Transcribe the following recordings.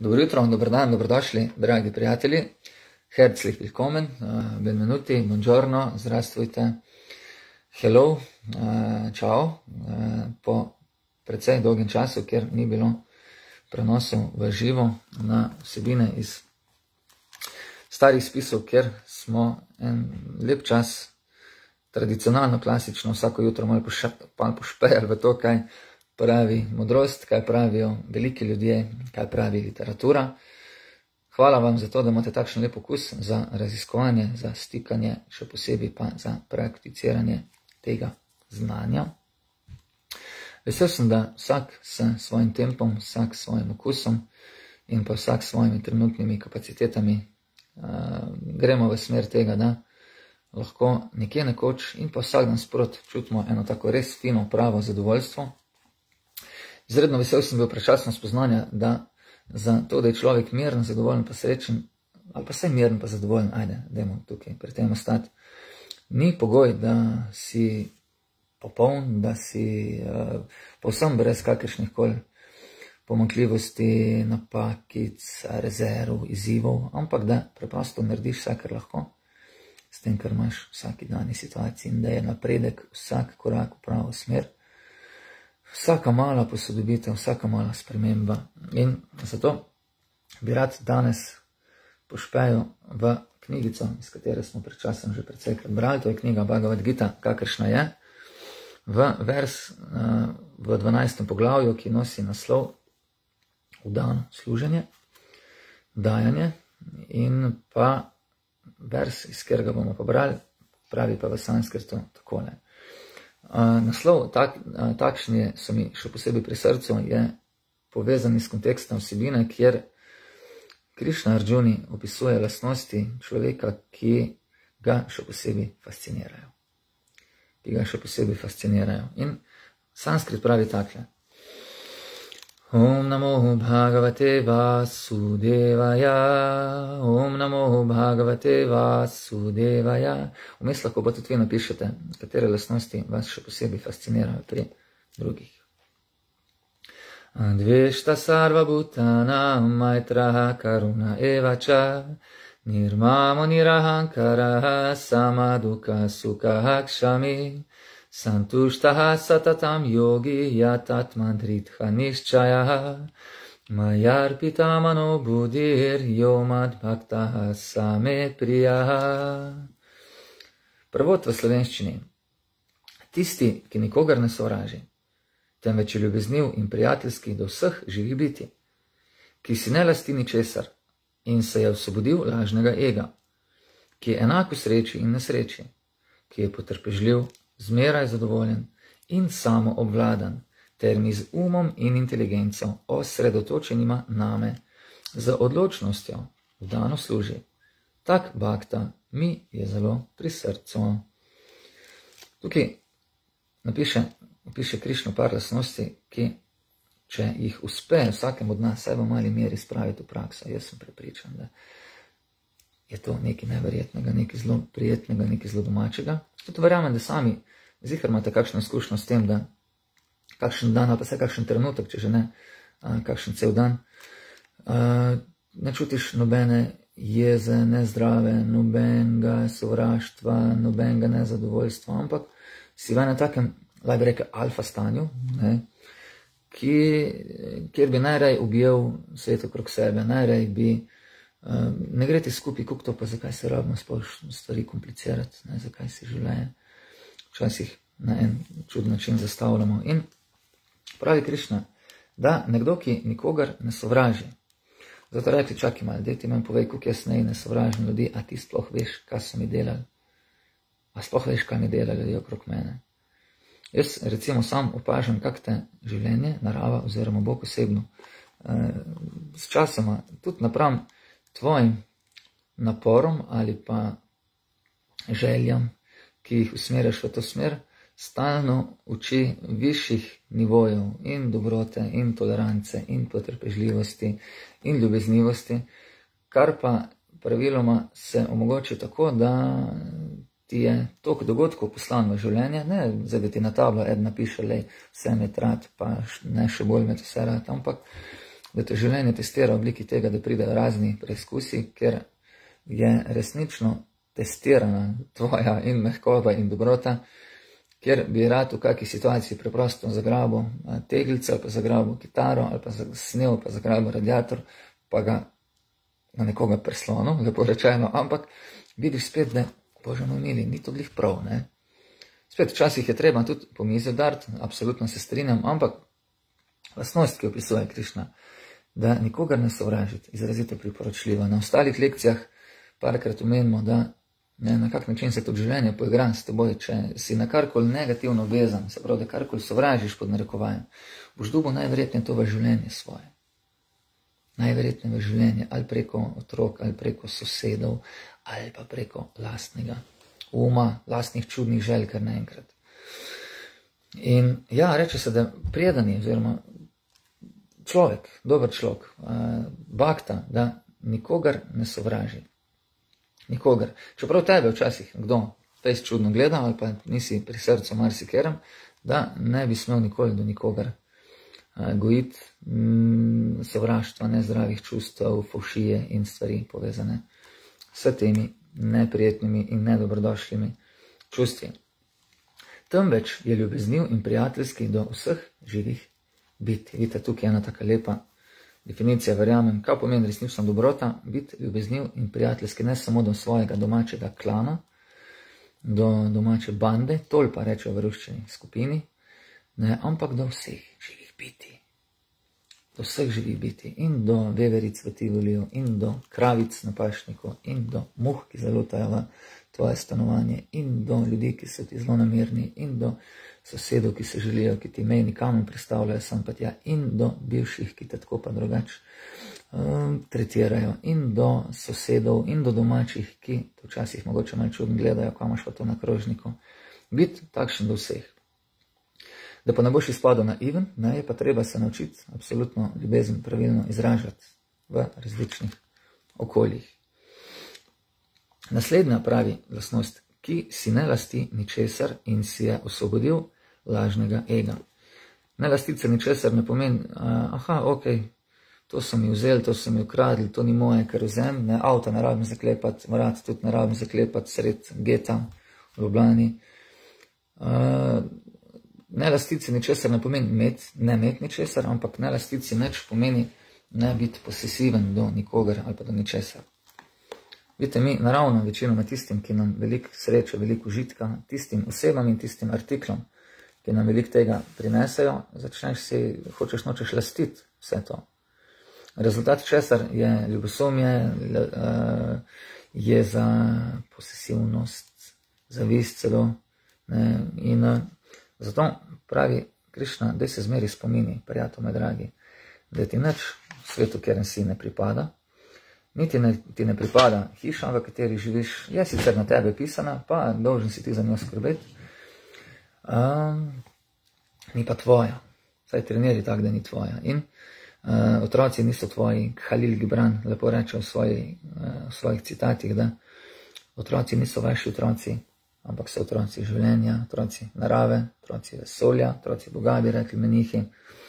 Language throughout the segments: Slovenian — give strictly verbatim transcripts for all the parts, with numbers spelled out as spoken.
Dobro jutro, dober dan, dobrodošli, dragi prijatelji. Herzlich willkommen, uh, benvenuti, buongiorno, zdravstvujte, hello, uh, čao. Uh, po precej dolgem času, kjer ni bilo prenosov v živo na vsebine iz starih spisov, kjer smo en lep čas tradicionalno, klasično, vsako jutro malo pošpejali v to, kaj pravi modrost, kaj pravijo veliki ljudje, kaj pravi literatura. Hvala vam za to, da imate takšen lep okus za raziskovanje, za stikanje, še posebej pa za prakticiranje tega znanja. Vesel sem, da vsak s svojim tempom, vsak s svojim okusom in pa vsak s svojimi trenutnimi kapacitetami uh, gremo v smer tega, da lahko nekje nekoč in pa vsak dan sprot čutimo eno tako res fino, pravo zadovoljstvo. Izredno vesel sem bil prečasno spoznanja, da za to, da je človek miren, zadovoljen pa srečen, ali pa vsaj miren pa zadovoljen, ajde, dajmo tukaj pri tem ostati, ni pogoj, da si popoln, da si uh, povsem brez kakršnih koli pomanjkljivosti, napakic, rezerv, izzivov, ampak da preprosto narediš vse, kar lahko, s tem, kar imaš v vsaki dani situaciji in da je napredek vsak korak v pravo smer. Vsaka mala posodobitev, vsaka mala sprememba. In zato bi rad danes pošpejal v knjigico, iz katere smo pred časom že precejkrat brali, to je knjiga Bhagavad Gita, kakršna je, v vers v dvanajstem poglavju, ki nosi naslov Vdano služenje, dajanje, in pa vers, iz katerega bomo pobrali, pravi pa v sanskrtu takole. Uh, naslov, tak, uh, takšni so mi še posebej pri srcu, je povezani s kontekstom vsebine, kjer Krišna Arjuni opisuje lastnosti človeka, ki ga še posebej fascinirajo. Ki ga še posebej fascinirajo. In sanskrit pravi takle. Om namo bhagavate vasudevaya, om namo bhagavate vasudevaya. Vmes lahko pa tudi vi napišete, katere lastnosti vas še posebej fascinirajo pri drugih. Dvešta sarva bhutana maitraha karuna evača, nirmamo nirahankara samaduka sukha kshami, santushtaha satatam yogi yatatman dritha nishchayaha, mayarpita mano buddhir yomad bhaktaha same priyaha. Prevod v slovenščini. Tisti, ki nikogar ne sovraži, temveč je ljubezniv in prijateljski do vseh živih biti, ki si ne lasti ničesar in se je osvobodil lažnega ega, ki je enak v sreči in nesreči, ki je potrpežljiv, zmeraj zadovoljen in samo obvladan, ter mi z umom in inteligenco osredotočenima name, z odločnostjo vdano služi. Tak bhakta mi je zelo pri srcu. Tukaj napiše, napiše Krišna par lastnosti, ki, če jih uspe vsakem od nas, saj v mali meri spraviti v prakso, jaz sem prepričan, da je to nekaj neverjetnega, nekaj zelo prijetnega, nekaj zelo domačega. Tudi verjamem, da sami zihar imate kakšno izkušnjo s tem, da kakšen dan ali pa vsaj kakšen trenutek, če že ne, kakšen cel dan, ne čutiš nobene jeze, nezdrave, nobenega sovraštva, nobenega nezadovoljstva, ampak si v enem takem, laj bi rekel, alfa stanju, ne, ki, kjer bi najrej objel svet okrog sebe, najrej bi, ne gre ti skupaj, kako to pa, zakaj se rabimo sploh stvari komplicirati, ne, zakaj si življenje včasih na en čud način zastavljamo. In pravi Krišna, da nekdo, ki nikogar ne sovraži, zato rekli, čakaj malo, dej ti meni povej, kako jaz ne, ne sovražim ljudi, a ti sploh veš, kaj so mi delali, a sploh veš, kaj mi delali ljudi okrog mene. Jaz recimo sam opažam, kak te življenje, narava oziroma Bog osebno, s časoma tudi napram tvojim naporom ali pa željam, ki jih usmerjaš v to smer, stalno uči višjih nivojev in dobrote, in tolerance, in potrpežljivosti, in ljubeznivosti, kar pa praviloma se omogoči tako, da ti je toliko dogodkov poslan v življenje, ne zdaj, da ti na tablo eden napiše, lej, vse me trat, pa ne še bolj me to vse rad, ampak da te življenje testira v obliki tega, da pridejo razni preizkusi, ker je resnično testirana tvoja in mehkoba in dobrota, ker bi rad v kakšni situaciji preprosto zagrabil teglico, ali pa zagrabil kitaro, ali pa snel, pa zagrabil radiator, pa ga na nekoga preslonil, lepo rečeno, ampak vidiš spet, da, bože moj mili, ni to glih prav, ne. Spet, včasih je treba tudi po mizi udariti, absolutno se strinjam, ampak lastnost, ki opisuje Krišna, da nikogar ne sovražiti, izrazito priporočljivo. Na ostalih lekcijah parkrat omenimo, da ne, na kak način se tudi življenje poigra s teboj, če si na karkoli negativno vezan, se pravi, da karkoli sovražiš pod narekovajem, boš dobil najverjetneje to v življenje svoje. Najverjetneje v življenje, ali preko otrok, ali preko sosedov, ali pa preko lastnega uma, lastnih čudnih želj, kar naenkrat. In ja, reče se, da predani, oziroma človek, dober človek, bakta, da nikogar ne sovraži. Nikogar. Čeprav tebe včasih kdo fejs čudno gleda, ali pa nisi pri srcu marsikerem, da ne bi smel nikoli do nikogar gojiti sovraštva, nezdravih čustev, fovšije in stvari povezane s temi neprijetnimi in nedobrodošljimi čustvi. Temveč je ljubezniv in prijateljski do vseh živih biti. Vidite, tukaj je ena taka lepa definicija, verjamem, kaj pomeni resnična dobrota, biti ljubezniv in prijateljski ne samo do svojega domačega klana, do domače bande, tol pa rečejo v ruščini skupini, ne, ampak do vseh živih biti. Do vseh živih biti, in do veveric v Tivoliju, in do kravic na pašniku, in do muh, ki zalutajo v tvoje stanovanje, in do ljudi, ki so ti zelo namerni, in do sosedov, ki se želijo, ki ti mejni kamen predstavljajo sam pa tja, in do bivših, ki te tako pa drugače um, tretirajo, in do sosedov, in do domačih, ki te včasih mogoče malo čudno gledajo, ko imaš pa to na krožniku. Biti takšen do vseh. Da pa ne boš izpadel naiven, ne, je pa treba se naučiti absolutno ljubezen pravilno izražati v različnih okoljih. Naslednja pravi lastnost, ki si ne lasti ničesar in si je osvobodil lažnega ega. Ne lastiti se ničesar ne pomeni, aha, ok, to so mi vzeli, to so mi ukradli, to ni moje, ker vzem, ne, avto ne rabim zaklepati, vrat tudi ne rabim zaklepati sred geta v Ljubljani. Uh, Ne lastiti se ničesar ne pomeni met, ne imeti ničesar, ampak ne lastiti se nič pomeni ne biti posesiven do nikogar ali pa do ničesar. Vidite, mi naravno večinoma tistim, ki nam veliko sreče, veliko užitka, tistim osebam in tistim artiklom, ki nam veliko tega prinesejo, začneš si, hočeš nočeš lastiti vse to. Rezultat česar je ljubosumje, je za posesivnost, zavist celo, ne, in zato pravi Krišna, da se zmeri spomini, prijatelj moj dragi, da ti nič v svetu, kjer si ne pripada, niti ne, ti ne pripada hiša, v kateri živiš, je sicer na tebe pisana, pa dolžen si ti za njo skrbeti, um, ni pa tvoja, saj treneri tak, da ni tvoja. In uh, otroci niso tvoji, Khalil Gibran lepo reče v, svoji, uh, v svojih citatih, da otroci niso vaši otroci, ampak so otroci življenja, otroci narave, otroci vesolja, otroci Boga, bi rekli menihi.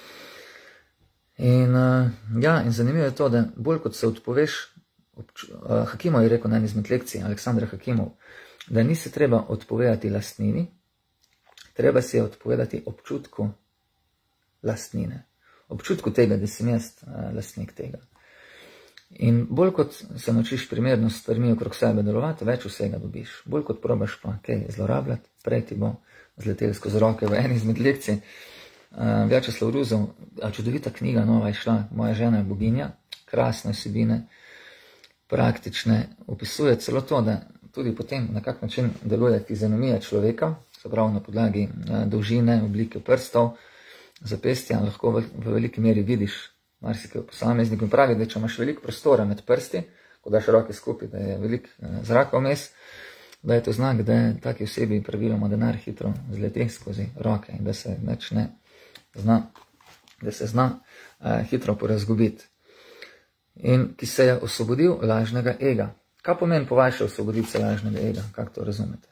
In, uh, ja, in zanimivo je to, da bolj kot se odpoveš, uh, Hakimov je rekel na eni izmed lekcij, Aleksandra Hakimov, da ni se treba odpovedati lastnini, treba se je odpovedati občutku lastnine, občutku tega, da sem jaz uh, lastnik tega. In bolj kot se naučiš primerno s stvarmi okrog sebe delovati, več vsega dobiš. Bolj kot probaš pa kaj zlorabljati, prej ti bo zleteli skozi roke v eni izmed lekcij. Uh, Vjačeslav Ruzov, čudovita knjiga, nova je šla, Moja žena je boginja, krasne vsebine, praktične, opisuje celo to, da tudi potem na kak način deluje fizionomija človeka, se pravi na podlagi uh, dolžine, oblike prstov, zapestja, lahko v, v veliki meri vidiš marsikaj v posamezniku in pravi, da če imaš veliko prostora med prsti, ko daš roke skupaj, da je veliko zraka vmes, da je to znak, da je taki osebi praviloma denar hitro zleti skozi roke in da se neč ne zna, da se zna uh, hitro porazgubiti. In ki se je osvobodil lažnega ega. Kaj pomeni po vaše osvoboditi se lažnega ega? Kako to razumete?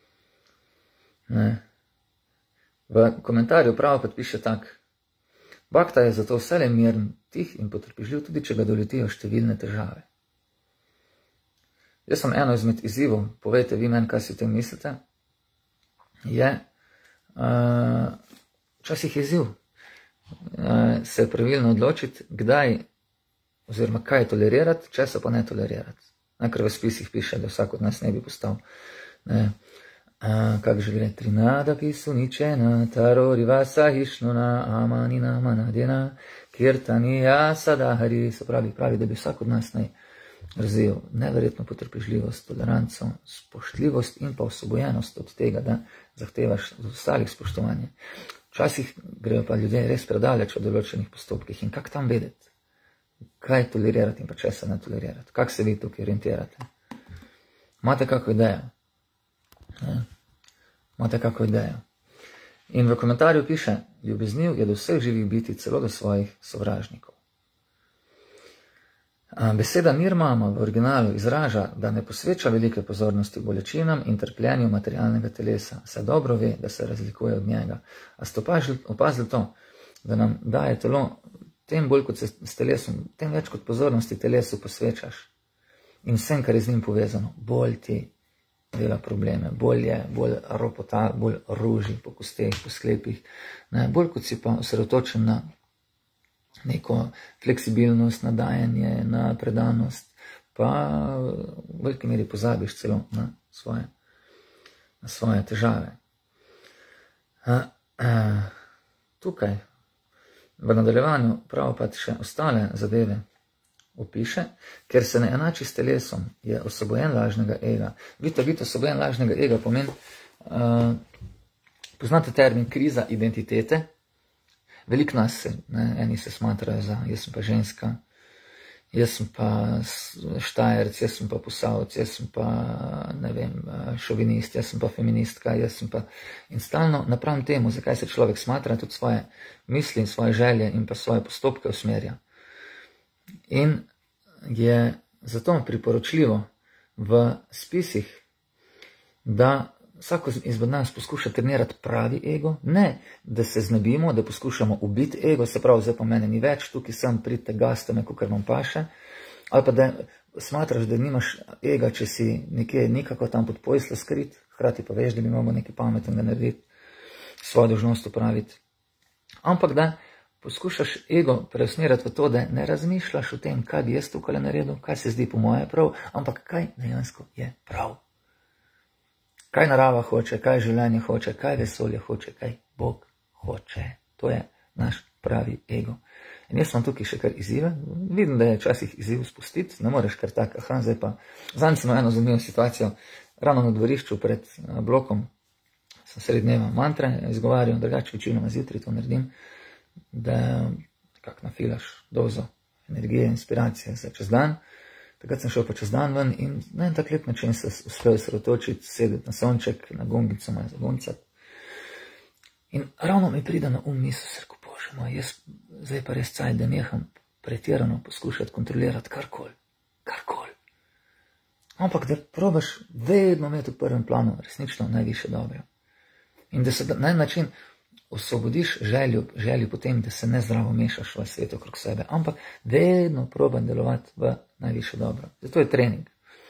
Ne. V komentarju pravo podpiše tak, Bhakta je zato vselej miren, tih in potrpežljiv, tudi če ga doletijo številne težave. Jaz sem eno izmed izzivov, povejte vi meni, kaj si o tem mislite, je uh, včasih izziv uh, se pravilno odločiti, kdaj oziroma kaj tolerirati, česa pa ne tolerirati. Ker v spisih piše, da vsak od nas ne bi postal. Ne. Uh, kak že gre? Trinada pisu ničena, taro rivasa hišnuna, amanina manadena, kirtanija sadahari, se pravi, pravi, da bi vsak od nas naj razvil neverjetno potrpežljivost, toleranco, spoštljivost in pa osvobojenost od tega, da zahtevaš od ostalih spoštovanje. Včasih grejo pa ljudje res predaleč od določenih postopkih in kak tam vedeti, kaj tolerirati in pa česa ne tolerirati, kak se vi tukaj orientirate. Imate kako idejo? Ne? Imate kako idejo? In v komentarju piše, ljubezniv je do vseh živih biti, celo do svojih sovražnikov. Beseda nirmama v originalu izraža, da ne posveča velike pozornosti bolečinam in trpljenju materialnega telesa, se dobro ve, da se razlikuje od njega. A ste opazili to, da nam daje telo, tem bolj kot se s telesom, tem več kot pozornosti telesu posvečaš in vsem, kar je z njim povezano, bolj ti dela probleme, bolj je, bolj ropota, bolj ruži po kosteh, po sklepih, ne, bolj kot si pa osredotočen na neko fleksibilnost, nadajanje, na predanost, pa v veliki meri pozabiš celo na svoje, na svoje težave. A, a, tukaj v nadaljevanju Prabhupada še ostale zadeve opiše, ker se ne enači s telesom, je osvobojen lažnega ega. Vidite, biti osvobojen lažnega ega pomeni, uh, poznate termin kriza identitete. Veliko nas se, ne, eni se smatrajo za, jaz sem pa ženska, jaz sem pa štajerc, jaz sem pa posavc, jaz sem pa, ne vem, šovinist, jaz sem pa feministka, jaz sem pa... In stalno napram temu, zakaj se človek smatra, tudi svoje misli in svoje želje in pa svoje postopke usmerja. In je zato priporočljivo v spisih, da vsako izmed nas poskuša trenirati pravi ego, ne, da se znebimo, da poskušamo ubiti ego, se pravi, zdaj pa mene ni več, tukaj sem, pridite, gaste me, kakor vam paše, ali pa da smatraš, da nimaš ega, če si nekje nikako tam pod pojslo skrit, hkrati pa veš, da bi imamo nekaj pametnega narediti, svojo dolžnost upraviti. Ampak da poskušaš ego preusmeriti v to, da ne razmišljaš o tem, kaj bi jaz tukaj naredil, kaj se zdi po moje prav, ampak kaj dejansko je prav. Kaj narava hoče, kaj življenje hoče, kaj vesolje hoče, kaj Bog hoče. To je naš pravi ego. In jaz sem tukaj še kar izzive. Vidim, da je včasih izziv spustiti, ne moreš kar tak, aha, zdaj pa. Zadnjič sem eno zanimivo situacijo, ravno na dvorišču pred blokom, sem sredi dneva mantre izgovarjal, drugače večinoma zjutraj to naredim, da kak nafilaš dozo energije, inspiracije za čez dan. Takrat sem šel pa čez dan ven in na en tak lep način se uspel sredotočiti, sedeti na sonček, na gongico, malo zagoncati. In ravno mi pride na um misel, se rekel, bože moj, jaz zdaj pa res caj, da neham pretirano poskušati kontrolirati karkoli, karkoli. Ampak da probaš vedno imeti v prvem planu resnično najviše dobro. In da se na en način osvobodiš željo, željo potem, da se nezdravo mešaš v svet okrog sebe, ampak vedno probaj delovati v najviše dobro. Zato je trening.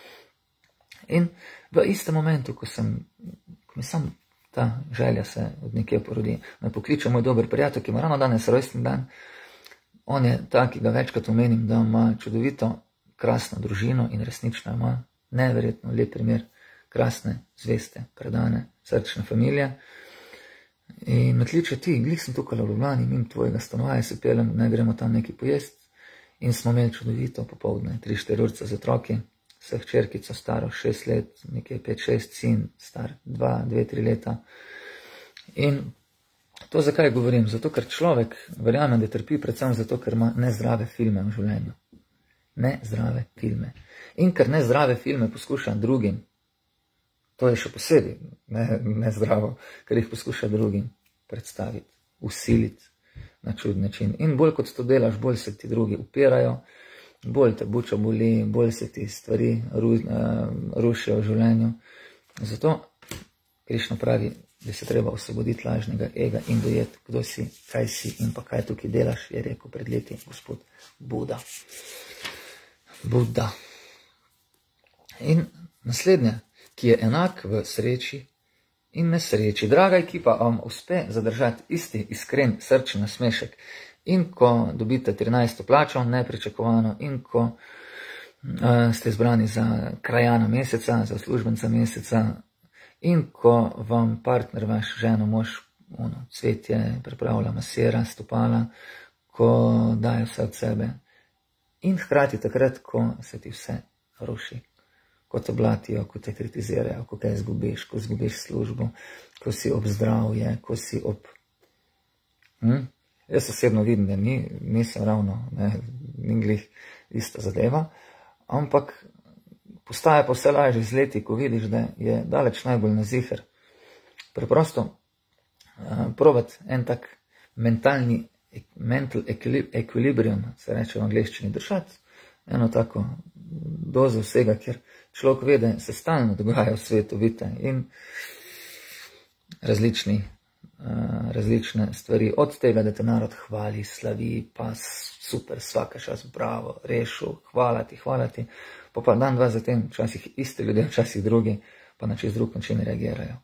In v istem momentu, ko sem, ko mi sam ta želja se od nekje porodi, me pokliče moj dober prijatelj, ki ima ravno danes rojstni dan, on je ta, ki ga večkrat omenim, da ima čudovito, krasno družino in resnično ima neverjetno lep primer krasne, zveste, predane, srčne familije. In me kliče ti, glih sem tukaj v Ljubljani, mimo tvojega stanovaja se pelem, naj gremo tam nekaj pojest. In smo imeli čudovito popoldne, tri štiri urce z otroki, vse hčerkico staro šest let, nekaj pet šest, sin star dva, dve, tri leta. In to zakaj govorim? Zato, ker človek verjame, da trpi predvsem zato, ker ima nezdrave filme v življenju. Nezdrave filme. In ker nezdrave filme poskuša drugim, to je še posebej nezdravo, ker jih poskuša drugim predstaviti, usiliti na čud način. In bolj kot to delaš, bolj se ti drugi upirajo, bolj te buča boli, bolj se ti stvari ru, uh, rušijo v življenju. Zato Krišna pravi, da se treba osvoboditi lažnega ega in dojeti, kdo si, kaj si in pa kaj tukaj delaš, je rekel pred leti gospod Buda. Buda. In naslednje, ki je enak v sreči in nesreči. Draga ekipa, vam uspe zadržati isti iskren srčen nasmešek in ko dobite trinajsto plačo, nepričakovano, in ko uh, ste izbrani za krajana meseca, za uslužbenca meseca, in ko vam partner, vaš ženo, mož, ono, cvetje, pripravlja, masira, stopala, ko daje vse od sebe. In hkrati takrat, ko se ti vse ruši, ko te blatijo, ko te kritizirajo, ko kaj izgubiš, ko izgubiš službo, ko si ob zdravje, ko si ob... Hm? Jaz osebno vidim, da ni, nisem ravno, ne, ni glih ista zadeva, ampak postaje pa vse lažje z leti, ko vidiš, da je daleč najbolj na ziher. Preprosto uh, provat en tak mentalni, mental equilibrium, se reče v angleščini, držati eno tako dozo vsega, ker človek ve, da se stalno dogaja v svetu, vidite, in različni, uh, različne stvari, od tega, da te narod hvali, slavi, pa super, vsaka čas, bravo, rešil, hvala ti, hvala ti, pa pa dan, dva zatem, včasih isti ljudje, včasih drugi, pa na čist drug način reagirajo.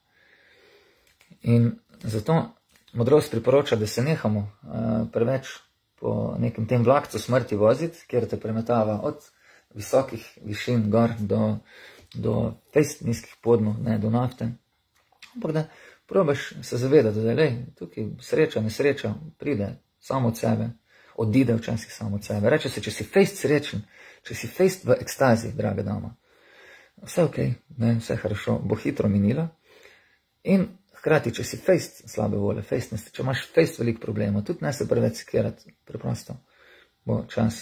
In zato modrost priporoča, da se nehamo uh, preveč po nekem tem vlakcu smrti voziti, kjer te premetava od visokih višin gor do, do fejst nizkih podnov, ne do nafte. Ampak da probaš se zavedati, da lej, tukaj sreča, nesreča pride samo od sebe, odide včasih samo od sebe. Reče se, če si fejst srečen, če si fejst v ekstazi, draga dama, vse ok, ne, vse хорошо, bo hitro minila. In hkrati, če si fejst slabe volje, fejst, če imaš fejst veliko problemov, tudi ne se preveč sekirati, preprosto bo čas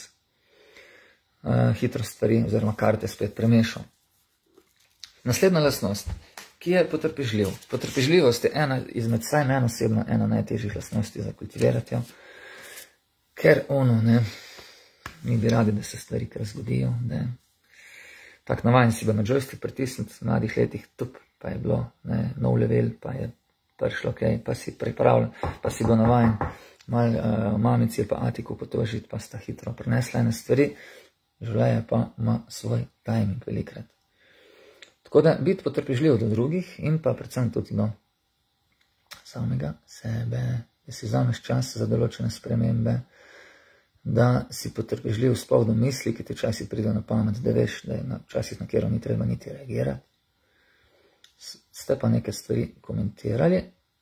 uh, hitro stvari oziroma karte spet premešal. Naslednja lastnost, ki je potrpežljiv. Potrpežljivost je ena izmed, vsaj meni osebno, ena najtežjih lastnosti za kultivirati, ker ono, ne, mi bi radi, da se stvari kar zgodijo, da tak navajen si bi na joystick pritisniti v mladih letih, tup, pa je bilo, ne, nov level, pa je prišlo, ok, pa si pripravljen, pa si bo navajen mal uh, mamici pa atiku potožiti, pa sta hitro prinesla ene stvari, življenje pa ima svoj timing velikrat. Tako da biti potrpežljiv do drugih in pa predvsem tudi do samega sebe, da si vzameš čas za določene spremembe, da si potrpežljiv sploh do misli, ki ti včasih pride na pamet, da veš, da je na, včasih na kjero ni treba niti reagirati. Ste pa neke stvari komentirali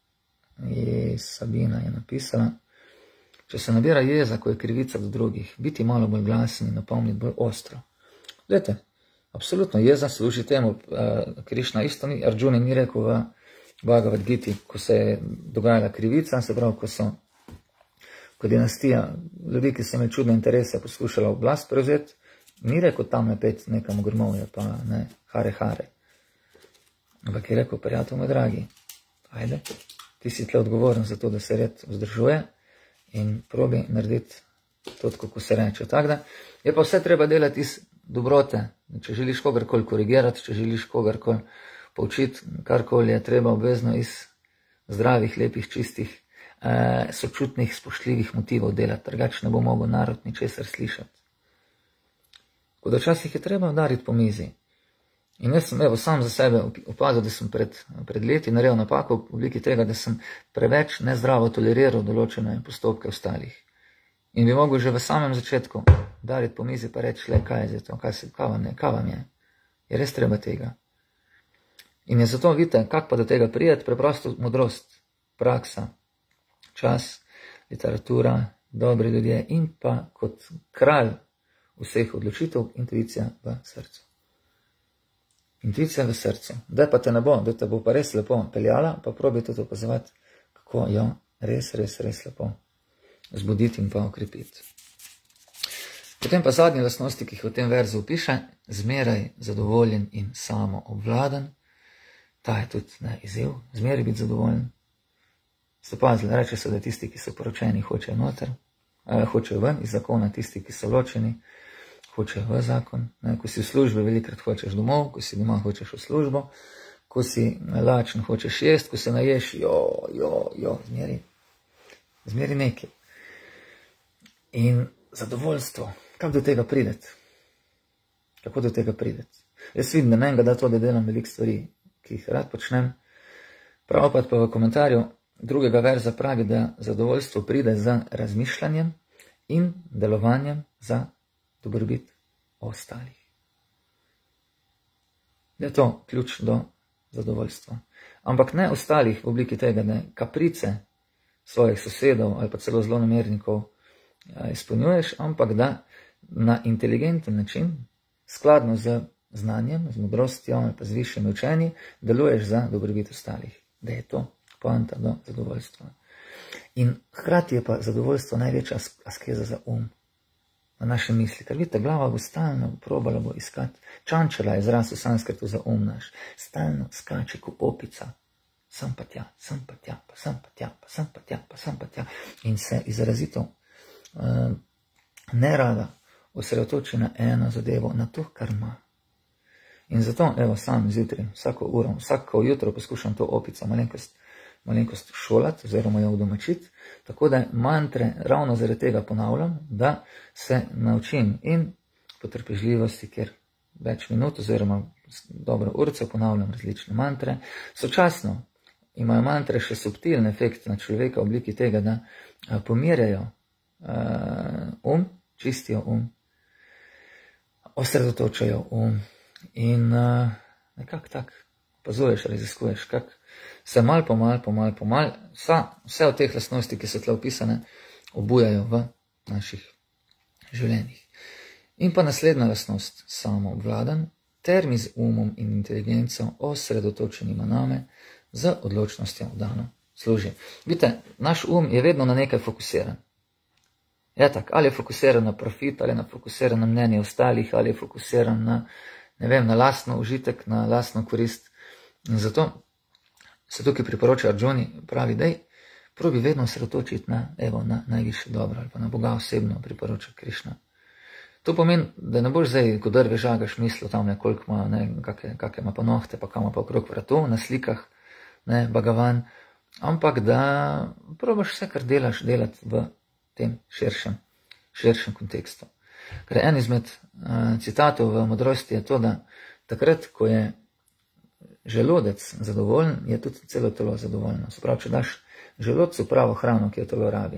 in Sabina je napisala, če se nabira jeza, ko je krivica do drugih, biti malo bolj glasen in napomniti bolj ostro. Glejte, absolutno jeza služi temu, uh, Krišna isto ni, Arjuni ni rekel v Bhagavad Giti, ko se je dogajala krivica, se pravi, ko so ko dinastija ljudi, ki so imeli čudne interese, poskušala oblast prevzeti, ni rekel tam napet nekam grmovje, pa ne, hare hare. Ampak je rekel, prijatelj moj dragi, ajde, ti si tle odgovoren za to, da se red vzdržuje in probi narediti to, kako se reče. Tako da je pa vse treba delati iz dobrote. Če želiš kogarkoli korigirati, če želiš kogarkoli poučiti, karkoli je treba obvezno iz zdravih, lepih, čistih, eh, sočutnih, spoštljivih motivov delati, drugače ne bo mogel narod ničesar slišati. Ko da včasih je treba udariti po mizi. In jaz sem evo sam za sebe opazil, da sem pred, pred leti naredil napako v obliki tega, da sem preveč nezdravo toleriral določene postopke ostalih. In bi mogel že v samem začetku udariti po mizi pa reči, le, kaj je to, kaj, se, kaj, vam je, kaj vam je. Je res treba tega. In je zato, vidite, kak pa do tega prijeti, preprosto modrost, praksa, čas, literatura, dobri ljudje in pa kot kralj vseh odločitev, intuicija v srcu. Intuicija v srcu. Da pa te ne bo, da te bo pa res lepo peljala, pa probi tudi opazovati, kako jo res, res, res lepo zbuditi in pa okrepiti. Potem pa zadnje lastnosti, ki jih v tem verzu piše, zmeraj zadovoljen in samo obvladan. Ta je tudi ne, izziv, zmeraj biti zadovoljen. Ste pazili, reče se, da tisti, ki so poročeni, hočejo noter, eh, hočejo ven iz zakona, tisti, ki so ločeni, hočejo v zakon. Ne, ko si v službi, velikrat hočeš domov, ko si doma, hočeš v službo. ko si lačen, hočeš jesti, ko se naješ, jo, jo, jo, zmeri, zmeri nekaj. In zadovoljstvo, kako do tega prideti? Kako do tega prideti? Jaz vidim, da menega da to, da delam veliko stvari, ki jih rad počnem. Pravopat pa v komentarju drugega verza pravi, da zadovoljstvo pride z razmišljanjem in delovanjem za dobrobit ostalih. Da je to ključ do zadovoljstva. Ampak ne ostalih v obliki tega, da kaprice svojih sosedov ali pa celo zlonamernikov izpolnjuješ, ampak da na inteligenten način, skladno z znanjem, z modrostjo ali pa z višjimi učenji, deluješ za dobrobit ostalih. Da je to poanta do zadovoljstva. In hkrati je pa zadovoljstvo največja askeza za um, na naše misli. Ker vidite, glava bo stalno probala bo iskati. Čančala je izraz v sanskrtu za um naš. Stalno skače kot opica. Sem pa tja, sem pa tja, pa sem pa tja, pa sem pa tja, pa sem pa tja. In se izrazito uh, nerada osredotoči na eno zadevo, na to, kar ima. In zato, evo, sam zjutraj, vsako uro, vsako jutro poskušam to opico malenkost, malenkost šolati, oziroma jo udomačiti, tako da mantre ravno zaradi tega ponavljam, da se naučim in potrpežljivosti, ker več minut, oziroma dobro urco ponavljam različne mantre. Sočasno imajo mantre še subtilni efekt na človeka v obliki tega, da pomirjajo uh, um, čistijo um, osredotočajo um, in uh, nekako tak opazuješ, raziskuješ, kako se mal po mal, po mal, po mal, vsa, vse od teh lastnosti, ki so tle opisane, obujajo v naših življenjih. In pa naslednja lastnost, samoobvladan, ter mi z umom in inteligenco osredotočenima name, z odločnostjo dano služi. Vidite, naš um je vedno na nekaj fokusiran. Je tak, ali je fokusiran na profit, ali je fokusiran na mnenje ostalih, ali je fokusiran na, ne vem, na lastno užitek, na lastno korist. In zato se tukaj priporoča Arjuni, pravi, dej, probi vedno osredotočiti na, evo, na najvišje dobro, ali pa na Boga osebno, priporoča Krišna. To pomeni, da ne boš zdaj, ko drve žagaš mislo tam, ne, koliko ima, ne, kakve, kakve ima pa nohte, pa kam pa okrog vratu, na slikah, ne, Bhagavan, ampak da probaš vse, kar delaš, delati v tem širšem, širšem kontekstu. Ker en izmed uh, citatov v modrosti je to, da takrat, ko je želodec zadovoljen, je tudi celo telo zadovoljno. Se pravi, če daš želodcu pravo hrano, ki jo telo rabi,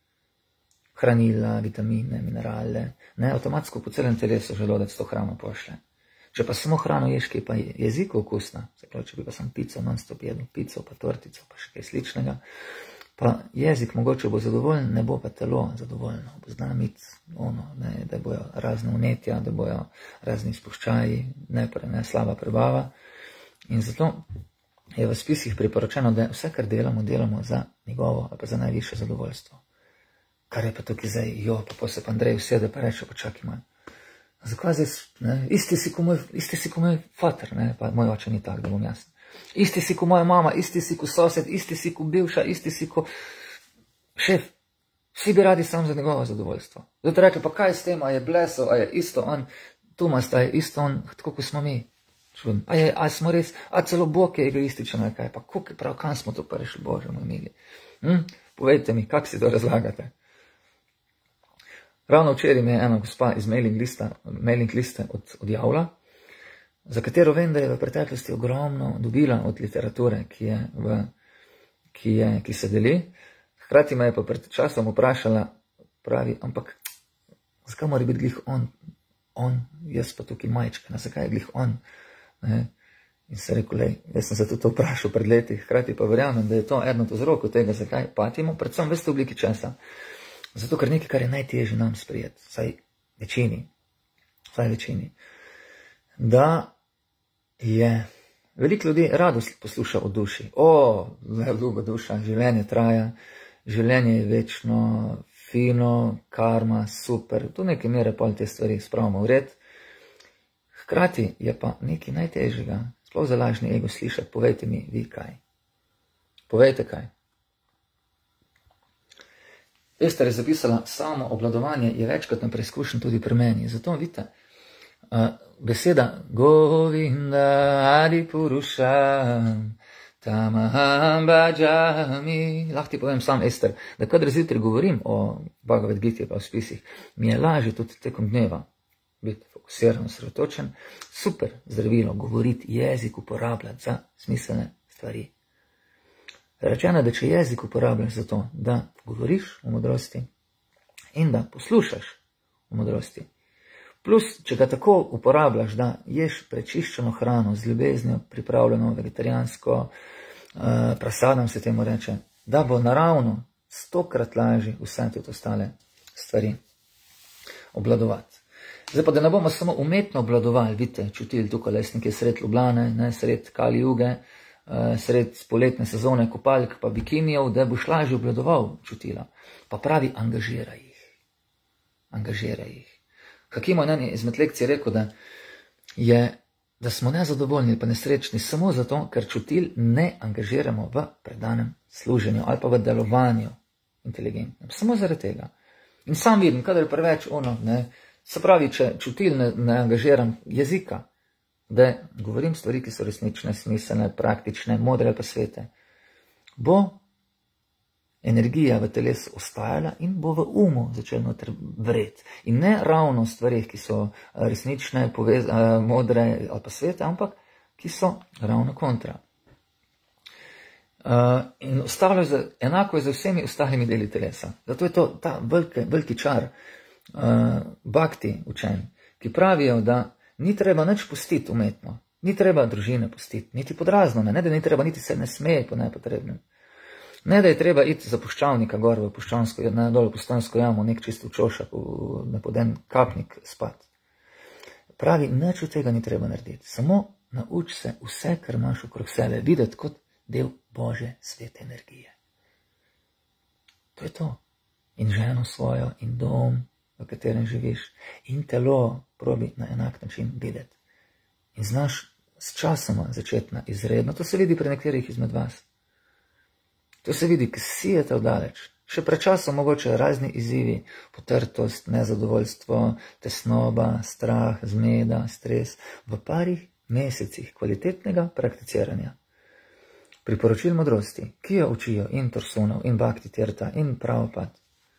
hranila, vitamine, minerale, ne, avtomatsko po celem telesu želodec to hrano pošle. Če pa samo hrano ješ, ki pa je jeziku okusna, se pravi, če bi pa sam pico non-stop jedel, pico, pa tortico, pa še kaj sličnega, pa jezik mogoče bo zadovoljen, ne bo pa telo zadovoljno. Bo zna imeti ono, ne, da bojo razne vnetja, da bojo razni spuščaji, ne, pre, ne slaba prebava. In zato je v spisih priporočeno, da vse, kar delamo, delamo za njegovo ali pa za najvišje zadovoljstvo. Kar je pa tukaj zdaj, jo, pa pa se pa Andrej usede, pa reče, pa čakaj manj. Zakaj zdaj, ne, isti si ko moj, isti si ko moj fater, ne, pa moj oče ni tak, da bom jasen. Isti si ko moja mama, isti si ko sosed, isti si ko bivša, isti si ko šef. Vsi bi radi sam za njegovo zadovoljstvo. Zato reče, pa kaj s tem, a je bleso, a je isto on, Tomast, a je isto on, tako kot smo mi. Čudim, a, je, a smo res, a celo Bog je egoističen, ali kaj, pa koliko je prav, kam smo to pa rešili, Bože moj mili. Hm? Povejte mi, kako si to razlagate. Ravno včeraj mi je ena gospa iz mailing, lista, mailing liste od, odjavila, za katero vem, da je v preteklosti ogromno dobila od literature, ki, je v, ki, je, ki se deli. Hkrati me je pa pred časom vprašala, pravi, ampak zakaj mora biti glih on, on, jaz pa tukaj majčka, na zakaj je glih on? Ne? In se rekel, lej, jaz sem se tudi to vprašal pred leti, hkrati pa verjamem, da je to eno od vzrokov tega, zakaj patimo, predvsem veste v obliki časa. Zato, ker nekaj, kar je najtežje nam sprejeti, vsaj večini, vsaj večini, da je veliko ljudi rado posluša o duši. O, zelo dolgo duša, življenje traja, življenje je večno, fino, karma, super, do neke mere pol te stvari spravimo v red. Hkrati je pa nekaj najtežjega, sploh za lažni ego slišati, povejte mi vi kaj. Povejte kaj. Ester je zapisala, samo obvladovanje je večkrat na preizkušen tudi pri meni. Zato vidite, Uh, beseda Govinda Adipurusha Tamaham Bhajami. Lahko ti povem sam, Ester, da kadar zjutraj govorim o Bhagavad Giti pa o spisih, mi je lažje tudi tekom dneva biti fokusiran, osredotočen. Super zdravilo, govoriti, jezik uporabljati za smiselne stvari. Rečeno, da če jezik uporabljaš za to, da govoriš o modrosti in da poslušaš o modrosti, plus, če ga tako uporabljaš, da ješ prečiščeno hrano z ljubeznijo, pripravljeno vegetarijansko, uh, prasadam se temu reče, da bo naravno stokrat lažje vse tudi ostale stvari obvladovati. Zdaj pa, da ne bomo samo umetno obvladovali, vidite, čutili tukaj lesnike sred Ljubljane, ne, sred Kali Juge, uh, sred poletne sezone kopalk pa bikinijev, da boš lažje obvladoval čutila. Pa pravi, angažiraj jih. Angažiraj jih. Hakim je eni izmed lekcij rekel, da, je, da smo nezadovoljni pa nesrečni samo zato, ker čutil ne angažiramo v predanem služenju ali pa v delovanju inteligentnem. Samo zaradi tega. In sam vidim, kadar je preveč ono, ne, se pravi, če čutil ne, ne angažiram jezika, da govorim stvari, ki so resnične, smiselne, praktične, modre ali pa svete, bo energija v telesu ostajala in bo v umu začel noter vred. In ne ravno stvari, ki so resnične, povez, modre ali pa svete, ampak ki so ravno kontra. Uh, in ostalo je, enako je za vsemi ostalimi deli telesa. Zato je to ta veliki, veliki čar uh, bhakti učen, ki pravijo, da ni treba nič pustiti umetno, ni treba družine pustiti, niti podrazno, ne, ne da ni treba, niti se ne smeje po nepotrebnem. Ne, da je treba iti za puščavnika gor v puščansko, ne, dol v puščansko jamo, nek čisto čošak, ne pod en kapnik spat. Pravi, nič od tega ni treba narediti. Samo nauč se vse, kar imaš okrog sebe, videti kot del Božje svete energije. To je to. In ženo svojo, in dom, v katerem živiš, in telo probi na enak način videti. In znaš s časoma začeti na izredno. To se vidi pri nekaterih izmed vas. To se vidi, ki sijete vdaleč. Še pred časom mogoče razni izzivi, potrtost, nezadovoljstvo, tesnoba, strah, zmeda, stres. V parih mesecih kvalitetnega prakticiranja priporočil modrosti, ki jo učijo in Torsunov, in Bhakti Tirtha, in Prabhupada,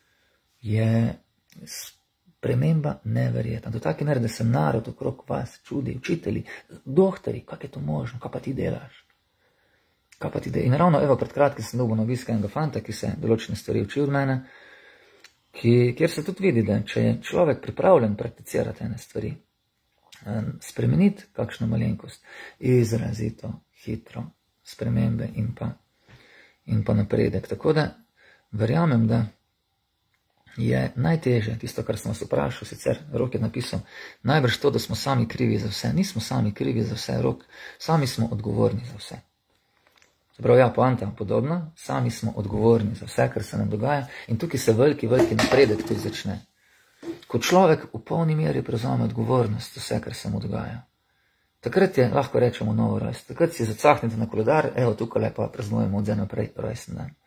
je sprememba neverjetna. Do take mere, da se narod okrog vas čudi, učitelji, dohtori, kako je to možno, kaj pa ti delaš? Kaj pa ti delaš? In ravno, evo, pred kratkim sem dobil na obisk enega fanta, ki se določene stvari uči od mene, ki, kjer se tudi vidi, da če je človek pripravljen prakticirati ene stvari, spremeniti kakšno malenkost, izrazito, hitro, spremembe in pa, in pa napredek. Tako da verjamem, da je najtežje, tisto, kar sem vas vprašal, sicer Rok je napisal, najbrž to, da smo sami krivi za vse. Nismo sami krivi za vse, Rok, sami smo odgovorni za vse. Zaprav, ja, poanta podobna, sami smo odgovorni za vse, kar se nam dogaja in tukaj se veliki, veliki napredek tudi začne. Ko človek v polni meri prevzame odgovornost za vse, kar se mu dogaja, takrat je, lahko rečemo, novo rojstvo. Takrat si zacahnete na koledar, evo, tukaj lepa praznujemo od zdaj naprej rojsten dan.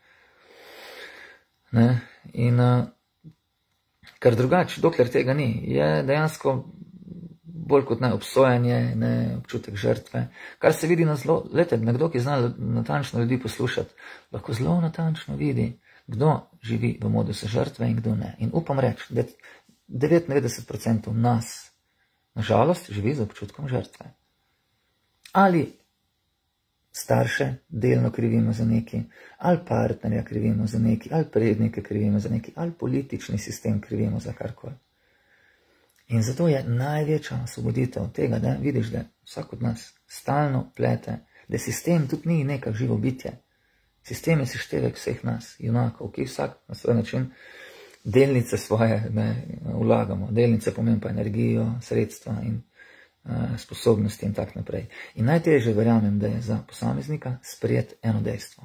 Ne? In uh, ker drugače, dokler tega ni, je dejansko bolj kot ne obsojanje, ne občutek žrtve, kar se vidi na zelo, lete, nekdo, ki zna natančno ljudi poslušati, lahko zelo natančno vidi, kdo živi v modusu žrtve in kdo ne. In upam reči, da devetindevetdeset procentov nas, nažalost, živi z občutkom žrtve. Ali starše delno krivimo za neki, ali partnerja krivimo za neki, ali prednike krivimo za neki, ali politični sistem krivimo za karkoli. In zato je največja osvoboditev tega, da vidiš, da vsak od nas stalno plete, da sistem tudi ni nekak živo bitje. Sistem je seštevek vseh nas, junakov, ki vsak na svoj način delnice svoje ne, vlagamo. Delnice pomeni pa energijo, sredstva in sposobnosti in tak naprej. In najtežje verjamem, da je za posameznika sprejeti eno dejstvo.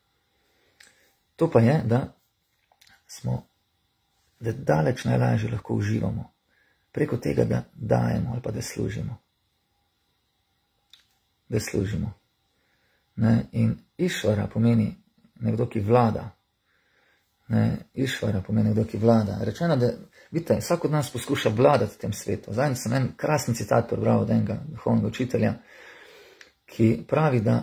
To pa je, da smo, da daleč najlažje lahko uživamo preko tega, da dajemo ali pa da služimo. Da služimo. Ne? In Išvara pomeni nekdo, ki vlada Ne, Išvara pomeni kdo, ki vlada. Rečeno, da vidite, vsak od nas poskuša vladati v tem svetu. Zadnjič sem en krasni citat prebral od enega duhovnega učitelja, ki pravi, da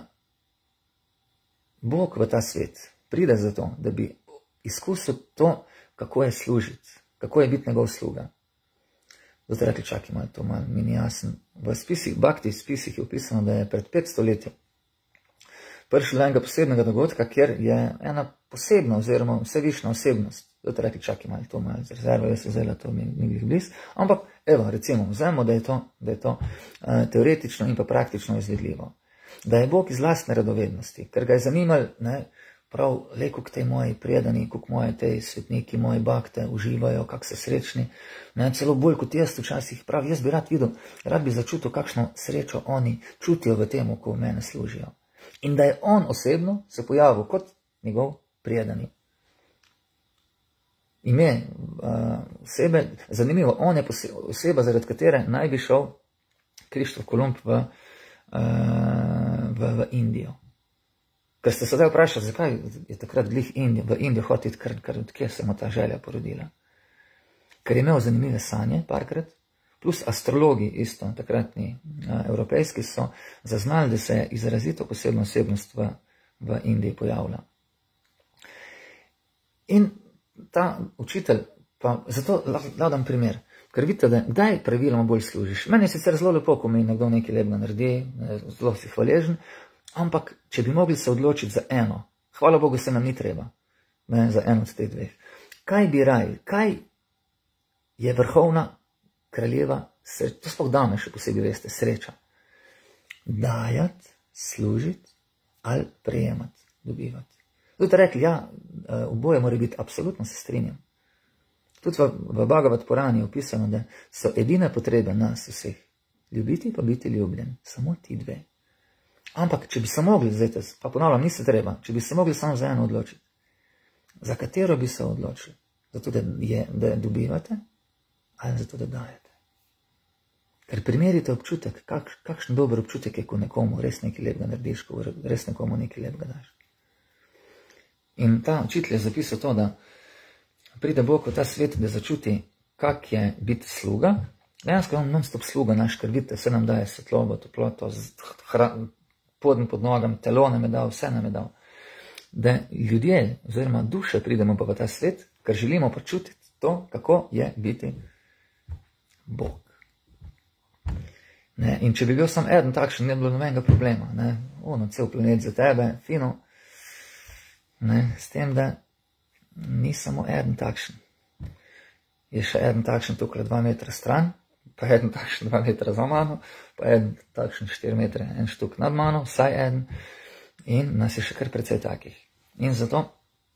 Bog v ta svet pride zato, da bi izkusil to, kako je služiti, kako je biti njegov sluga. Zato rekli, čakaj malo, to malo mi ni jasen. V spisih, Bhakti spisih je opisano, da je pred petsto leti prišlo do enega posebnega dogodka, kjer je ena posebna oziroma vsevišna osebnost. Zato rekli, čakaj malo, to malo z rezervo, jaz vzela to mi ni glih bliz. Ampak, evo, recimo, vzajmo, da je to, da je to uh, teoretično in pa praktično izvedljivo. Da je Bog iz lastne radovednosti, ker ga je zanimal, ne, prav, le, kako tej moji predani, kako moje tej svetniki, moji bakte uživajo, kako so srečni, ne, celo bolj kot jaz včasih, prav, jaz bi rad videl, rad bi začutil, kakšno srečo oni čutijo v temu, ko v mene služijo. In da je on osebno se pojavil kot njegov predani. Ime uh, osebe, zanimivo, on je oseba, zaradi katere naj bi šel Krištof Kolumb v, uh, v, v Indijo. Ker ste sedaj vprašali, zakaj je takrat glih Indijo, v Indijo hotiti, ker, ker odkje se mu ta želja porodila. Ker je imel zanimive sanje, parkrat, plus astrologi isto, takratni uh, evropejski so zaznali, da se je izrazito posebna osebnost v, v Indiji pojavila. In ta učitelj, pa zato lahko dam primer, ker vidite, da kdaj praviloma bolj služiš. Meni je sicer zelo lepo, ko mi nekdo nekaj lepega naredi, zelo si hvaležen, ampak če bi mogli se odločiti za eno, hvala Bogu se nam ni treba, ne, za eno od teh dveh. Kaj bi raj, kaj je vrhovna kraljeva, to sploh dame še posebej veste, sreča. Dajati, služiti ali prejemati, dobivati. Tudi rekli, ja, oboje mora biti, absolutno se strinjam. Tudi v, v Bhagavad Purani je opisano, da so edine potrebe nas vseh. Ljubiti pa biti ljubljen. Samo ti dve. Ampak, če bi se mogli, zdaj, pa ponavljam, ni se treba, če bi se mogli samo za eno odločiti, za katero bi se odločili? Zato, da, je, da dobivate ali zato, da dajete? Ker primerite občutek, kak, kakšen dober občutek je, ko nekomu res nekaj lepega narediš, ko res nekomu nekaj lepega daš. In ta učitelj je zapisal to, da pride Bog v ta svet, da začuti, kak je biti sluga. Dejansko je on non-stop sluga naš, ker vidite, vse nam daje svetlobo, toploto, podn pod nogami, telo nam je dal, vse nam je dal. Da ljudje, oziroma duše, pridemo pa v ta svet, ker želimo počutiti to, kako je biti Bog. Ne, in če bi bil sam eden takšen, ne bi bilo nobenega problema. Ne, ono, cel planet za tebe, fino. Ne, s tem, da ni samo eden takšen. Je še eden takšen tukaj dva metra stran, pa eden takšen dva metra za mano, pa eden takšen štiri metre, en štuk nad mano, vsaj eden. In nas je še kar precej takih. In zato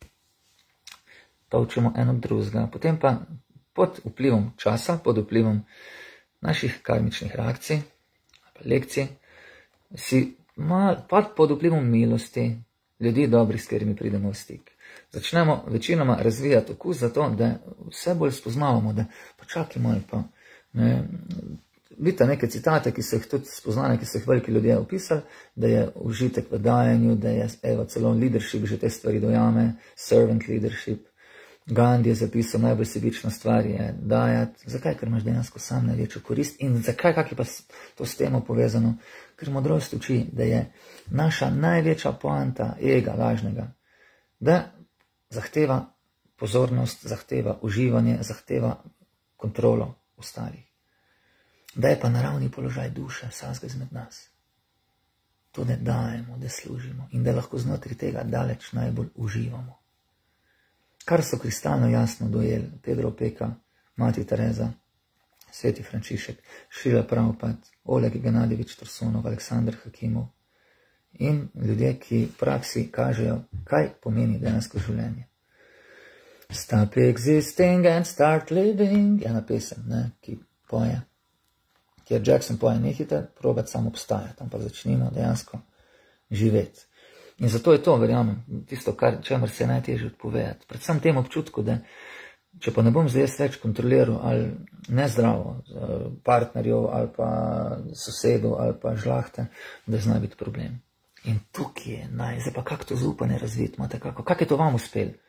to učimo eno drugega. Potem pa pod vplivom časa, pod vplivom naših karmičnih reakcij, lekcij, si mal, pa pod vplivom milosti ljudi dobrih, s katerimi pridemo v stik. Začnemo večinoma razvijati okus za to, da vse bolj spoznavamo, da počakaj malo pa. Ne, vidite neke citate, ki so jih tudi spoznane, ki so jih veliki ljudje opisali, da je užitek v dajanju, da je evo, celo leadership že te stvari dojame, servant leadership. Gandhi je zapisal, najbolj sebična stvar je dajati. Zakaj? Ker imaš dejansko sam največjo korist. In zakaj? Kak je pa to s temo povezano? Ker modrost uči, da je naša največja poanta ega lažnega, da zahteva pozornost, zahteva uživanje, zahteva kontrolo ostalih. Da je pa naravni položaj duše vsakega izmed nas. To, da dajemo, da služimo in da lahko znotraj tega daleč najbolj uživamo. Kar so kristalno jasno dojeli Pedro Opeka, Mati Tereza, Sveti Frančišek, Šrila Prabhupada, Oleg Gennadijevič Torsonov, Aleksandr Hakimov in ljudje, ki v praksi kažejo, kaj pomeni dejansko življenje. Stop existing and start living je ena pesem, ne, ki poje, kjer Jackson poje, nehite probati samo obstajati, ampak začnimo dejansko živeti. In zato je to, verjamem, tisto, kar, čemer se je najtežje odpovedati. Predvsem tem občutku, da če pa ne bom zdaj več kontroliral ali nezdravo partnerjev ali pa sosedov ali pa žlahte, da zna biti problem. In tukaj je naj, zdaj pa kako to zaupanje razviti, imate kako, kako je to vam uspelo?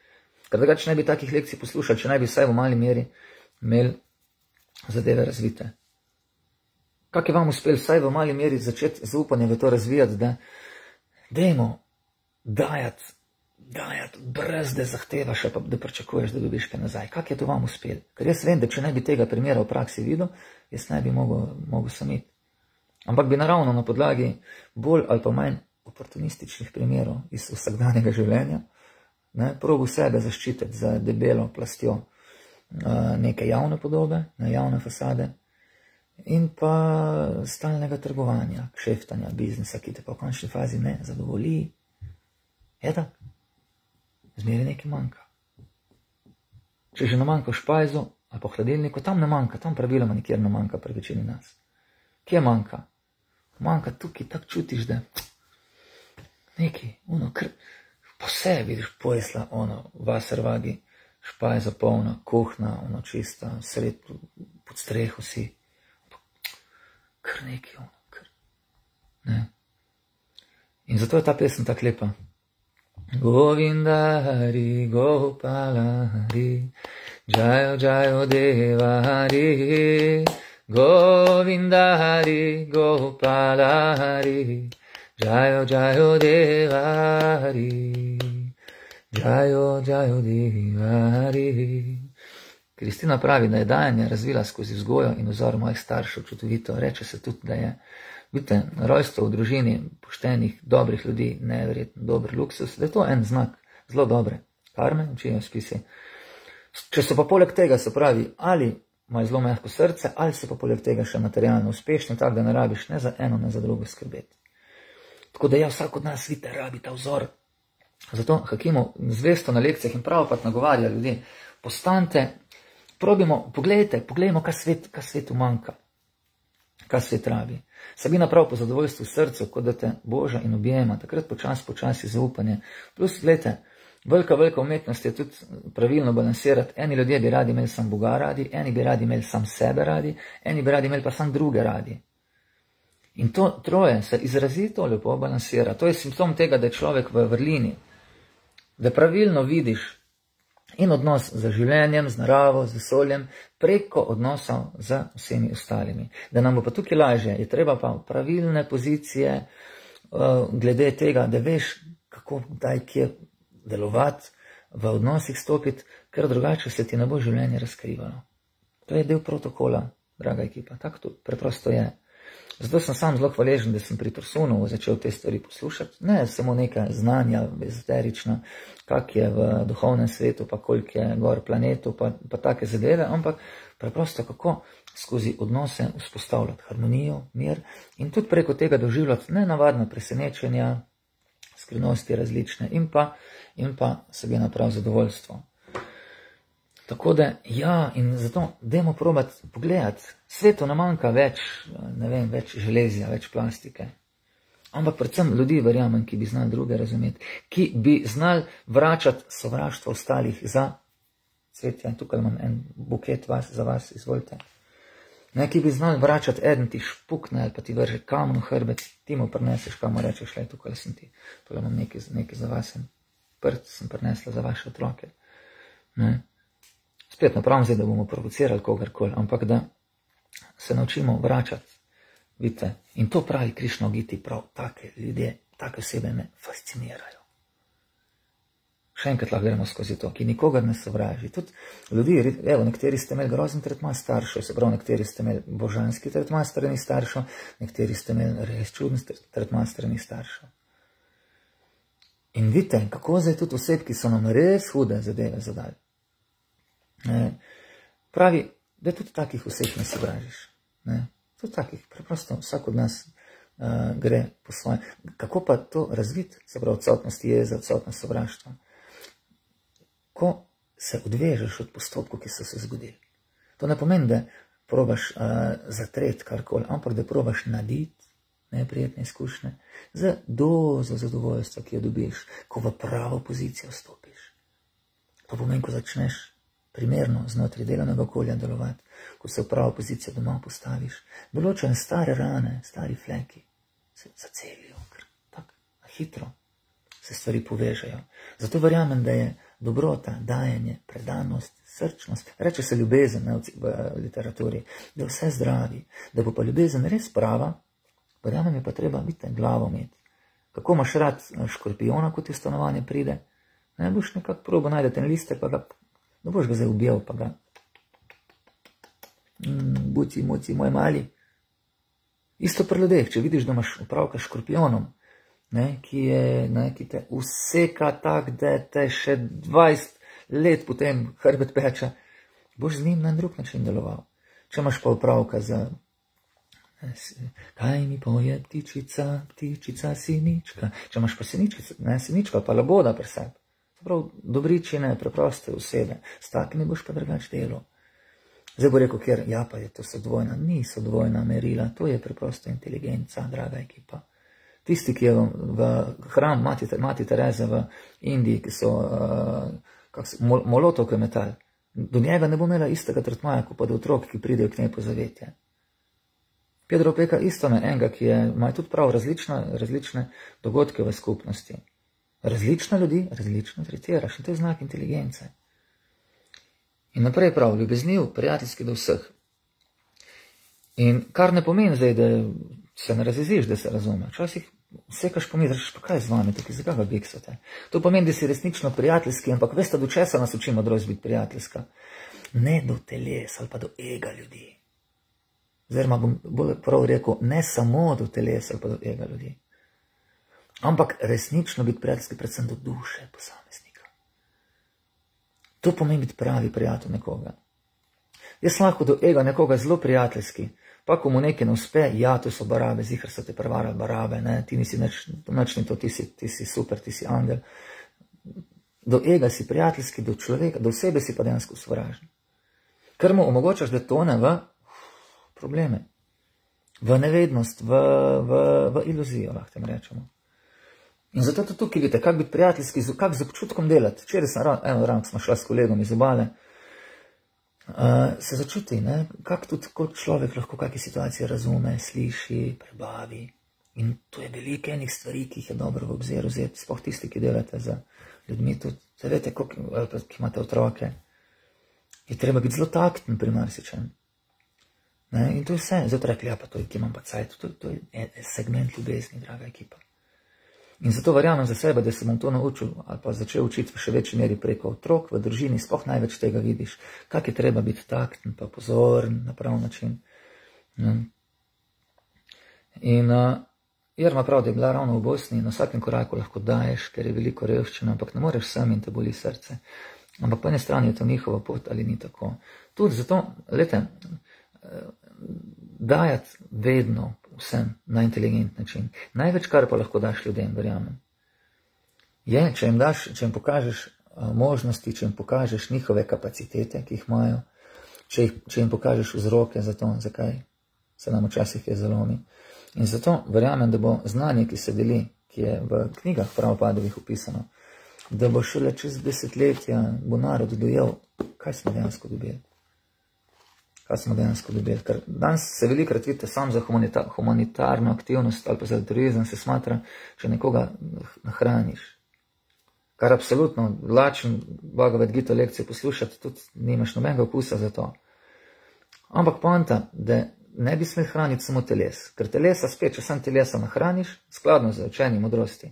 Ker drugače ne bi takih lekcij poslušali, če ne bi vsaj v mali meri imeli zadeve razvite. Kak je vam uspel vsaj v mali meri začeti zaupanje v to razvijati, da dajmo dajati, dajati brez da zahtevaš, pa da pričakuješ, da dobiš kaj nazaj. Kak je to vam uspel? Ker jaz vem, da če ne bi tega primera v praksi videl, jaz ne bi mogel, mogel samiti. Ampak bi naravno na podlagi bolj ali pa manj oportunističnih primerov iz vsakdanjega življenja, ne, probil sebe zaščititi za debelo plastjo uh, neke javne podobe, ne, javne fasade in pa stalnega trgovanja, kšeftanja, biznesa, ki te pa v končni fazi ne zadovolji. Je tak? Zmeri nekaj manjka. Če že ne manjka v špajzu ali po hladilniku, tam ne manjka, tam praviloma nikjer ne manjka pri večini nas. Kje manjka? Manjka tukaj, tak čutiš, da neki, ono, kr, po sebi vidiš pojesla, ono, vaser vagi, špajza polna, kuhna, ono, čista, sred, pod streho si, kr neki, ono, kr, ne. In zato je ta pesem tak lepa. Govinda Hari, Gopala Hari, Jayo Jayo Deva Hari, Govinda Hari, Gopala Hari, Jayo Jayo Deva Hari, Jayo Jayo Deva Hari. Kristina pravi, da je dajanje razvila skozi vzgojo in vzor mojih staršev čudovito. Reče se tudi, da je, vidite, rojstvo v družini poštenih, dobrih ljudi, neverjetno dober luksus, da je to en znak zelo dobre karme, učijo spisi. Če so pa poleg tega, se pravi, ali imajo zelo mehko srce, ali so pa poleg tega še materialno uspešni, tako da ne rabiš ne za eno, ne za drugo skrbeti. Tako da ja, vsak od nas, vidite, rabi ta vzor. Zato Hakimov zvesto na lekcijah in pravopat nagovarja ljudi, postante, probimo, pogledajte, pogledajmo, kaj svet, kaj svetu manjka, kaj svet rabi. Sabina prav po zadovoljstvu v srcu, kot da te boža in objema, takrat počas, počasi zaupanje. Plus, gledajte, velika, velika umetnost je tudi pravilno balansirati. Eni ljudje bi radi imeli sam Boga radi, eni bi radi imeli sam sebe radi, eni bi radi imeli pa sam druge radi. In to troje se izrazito lepo balansira. To je simptom tega, da je človek v vrlini, da pravilno vidiš in odnos z življenjem, z naravo, z vesoljem, preko odnosov z vsemi ostalimi. Da nam bo pa tukaj lažje, je treba pa pravilne pozicije uh, glede tega, da veš, kako daj kje delovati, v odnosih stopiti, ker drugače se ti ne bo življenje razkrivalo. To je del protokola, draga ekipa, tako to preprosto je. Zato sem sam zelo hvaležen, da sem pri Torsunu začel te stvari poslušati. Ne samo nekaj znanja, ezoterično, kak je v duhovnem svetu, pa koliko je gor planetu, pa, pa take zadeve, ampak preprosto kako skozi odnose vzpostavljati harmonijo, mir in tudi preko tega doživljati nenavadna presenečenja, skrivnosti različne in pa, in pa sebi naprav zadovoljstvo. Tako da, ja, in zato dajmo probati pogledati. Svetu ne manjka več, ne vem, več železja, več plastike. Ampak predvsem ljudi, verjamem, ki bi znali druge razumeti, ki bi znali vračati sovraštvo ostalih za cvetje. Tukaj imam en buket vas, za vas, izvolite. Ne, ki bi znali vračati, eden ti špukne ali pa ti vrže kamen v hrbet, ti mu prineseš, kam mu rečeš, le, tukaj sem ti, tukaj imam nekaj, nekaj za vas, prt sem prinesla za vaše otroke. Ne. Spet napravim zdaj, da bomo provocirali kogarkoli, ampak da se naučimo vračati, vidite, in to pravi Krišna Giti, prav take ljudje, take osebe me fascinirajo. Še enkrat lahko gremo skozi to, ki nikogar ne sovraži. Tudi ljudi, evo, nekateri ste imeli grozen tretma staršev, se pravi, nekateri ste imeli božanski tretma strani staršev, nekateri ste imeli res čudni tretma strani staršev. In vidite, kako zdaj tudi oseb, ki so nam res hude zadeve zadali. Pravi, da tudi takih oseb ne sovražiš. Tudi takih, preprosto vsak od nas uh, gre po svoje. Kako pa to razviti, se pravi odsotnost jeze, odsotnost sovraštva? Ko se odvežeš od postopkov, ki so se zgodili. To ne pomeni, da probaš uh, zatreti karkoli, ampak da probaš naditi neprijetne izkušnje za dozo zadovoljstva, ki jo dobiš, ko v pravo pozicijo stopiš. To pomeni, ko začneš primerno znotraj delovnega okolja delovati, ko se v pravo pozicijo doma postaviš, določene stare rane, stari fleki se zacelijo, ker tako hitro se stvari povežejo. Zato verjamem, da je dobrota, dajanje, predanost, srčnost. Reče se ljubezen, ne, v literaturi, da je vse zdravi. Da bo pa ljubezen res prava, verjamem je pa treba biti glavo imeti. Kako imaš rad škorpiona, ko ti v stanovanje pride? Ne boš nekako probo najdete en listek, pa ga, ne boš ga zdaj ubijal, pa ga mm, buci, muci, moj mali. Isto pri ljudeh, če vidiš, da imaš opravka s škorpionom, ne, ki, je, ne, ki te useka tak, da te še dvajset let potem hrbet peče, boš z njim na drug način deloval. Če imaš pa opravka za kaj mi poje ptičica, ptičica sinička, če imaš pa sinička, ne, sinička pa laboda pri sebi, prav dobričine, preproste osebe, s takimi boš pa drugač delo. Zdaj bo rekel, ker ja pa je to so dvojna, niso dvojna merila, to je preprosto inteligenca, draga ekipa. Tisti, ki je v, v hram Mati, Mati Tereze v Indiji, ki so, uh, kak so mol, molotov metal, do njega ne bo imela istega tretmaja, kot pa do otrok, ki pridejo k njej po zavetje. Pedro Opeka isto me enega, ki je, ima tudi prav različne, različne dogodke v skupnosti. Različne ljudi, različno tretiraš in to je znak inteligence. In naprej prav, ljubezniv, prijateljski do vseh. In kar ne pomeni zdaj, da se ne razjeziš, da se razume. Včasih vsekaš pomisliš, pa kaj z vami, tukaj zakaj ga biksate. To pomeni, da si resnično prijateljski, ampak veste, do česa nas uči modrost biti prijateljska. Ne do teles ali pa do ega ljudi. Oziroma bom bolj prav rekel, ne samo do teles ali pa do ega ljudi. Ampak resnično biti prijateljski predvsem do duše posameznika. To pomeni biti pravi prijatelj nekoga. Jaz lahko do ega nekoga zelo prijateljski, pa ko mu nekaj ne uspe, ja, to so barabe, zihar so te prevarali barabe, ne, ti nisi nič, nič ni to, ti si, ti si super, ti si angel. Do ega si prijateljski, do človeka, do osebe si pa dejansko sovražen. Ker mu omogočaš, da tone v probleme, v nevednost, v, v, v iluzijo, lahko tem rečemo. In zato tudi tukaj vidite, kak biti prijateljski, kak z občutkom delati. Včeraj sem eno ran, smo šla s kolegom iz obale, uh, se začuti, ne, kak tudi kot človek lahko kakšne situacije razume, sliši, prebavi. In to je veliko enih stvari, ki jih je dobro v obzir vzeti, sploh tisti, ki delate za ljudmi, tudi, veste, ki imate otroke, je treba biti zelo takten pri marsičem. In to je vse. Zdaj rekli, ja pa to je, ki imam pa cajt, to, to je segment ljubezni, draga ekipa. In zato verjamem za sebe, da se bom to naučil ali pa začel učiti v še večji meri preko otrok, v družini, sploh največ tega vidiš, kak je treba biti takten, pa pozoren na prav način. In uh, Irma prav, da je bila ravno v Bosni in na vsakem koraku lahko daješ, ker je veliko revščina, ampak ne moreš sam in te boli srce. Ampak po eni strani je to njihova pot ali ni tako. Tudi zato, lete, dajati vedno vsem na inteligent način. Največ, kar pa lahko daš ljudem, verjamem, je, če jim, daš, če jim pokažeš možnosti, če jim pokažeš njihove kapacitete, ki jih imajo, če, jih, če jim pokažeš vzroke za to, zakaj se nam včasih je zalomi. In zato verjamem, da bo znanje, ki se deli, ki je v knjigah Pravopadovih opisano, da bo šele čez desetletja bo narod dojel, kaj smo dejansko dobili. Kaj smo dejansko dobili. Ker danes se velikrat vidite sam za humanita humanitarno aktivnost ali pa za turizem se smatra, če nekoga nahraniš. Kar absolutno lačen Bhagavad Gita lekcijo poslušati, tudi nimaš nobenega okusa za to. Ampak poanta, da ne bi smel hraniti samo teles. Ker telesa spet, če sam telesa nahraniš, skladno za učenje modrosti.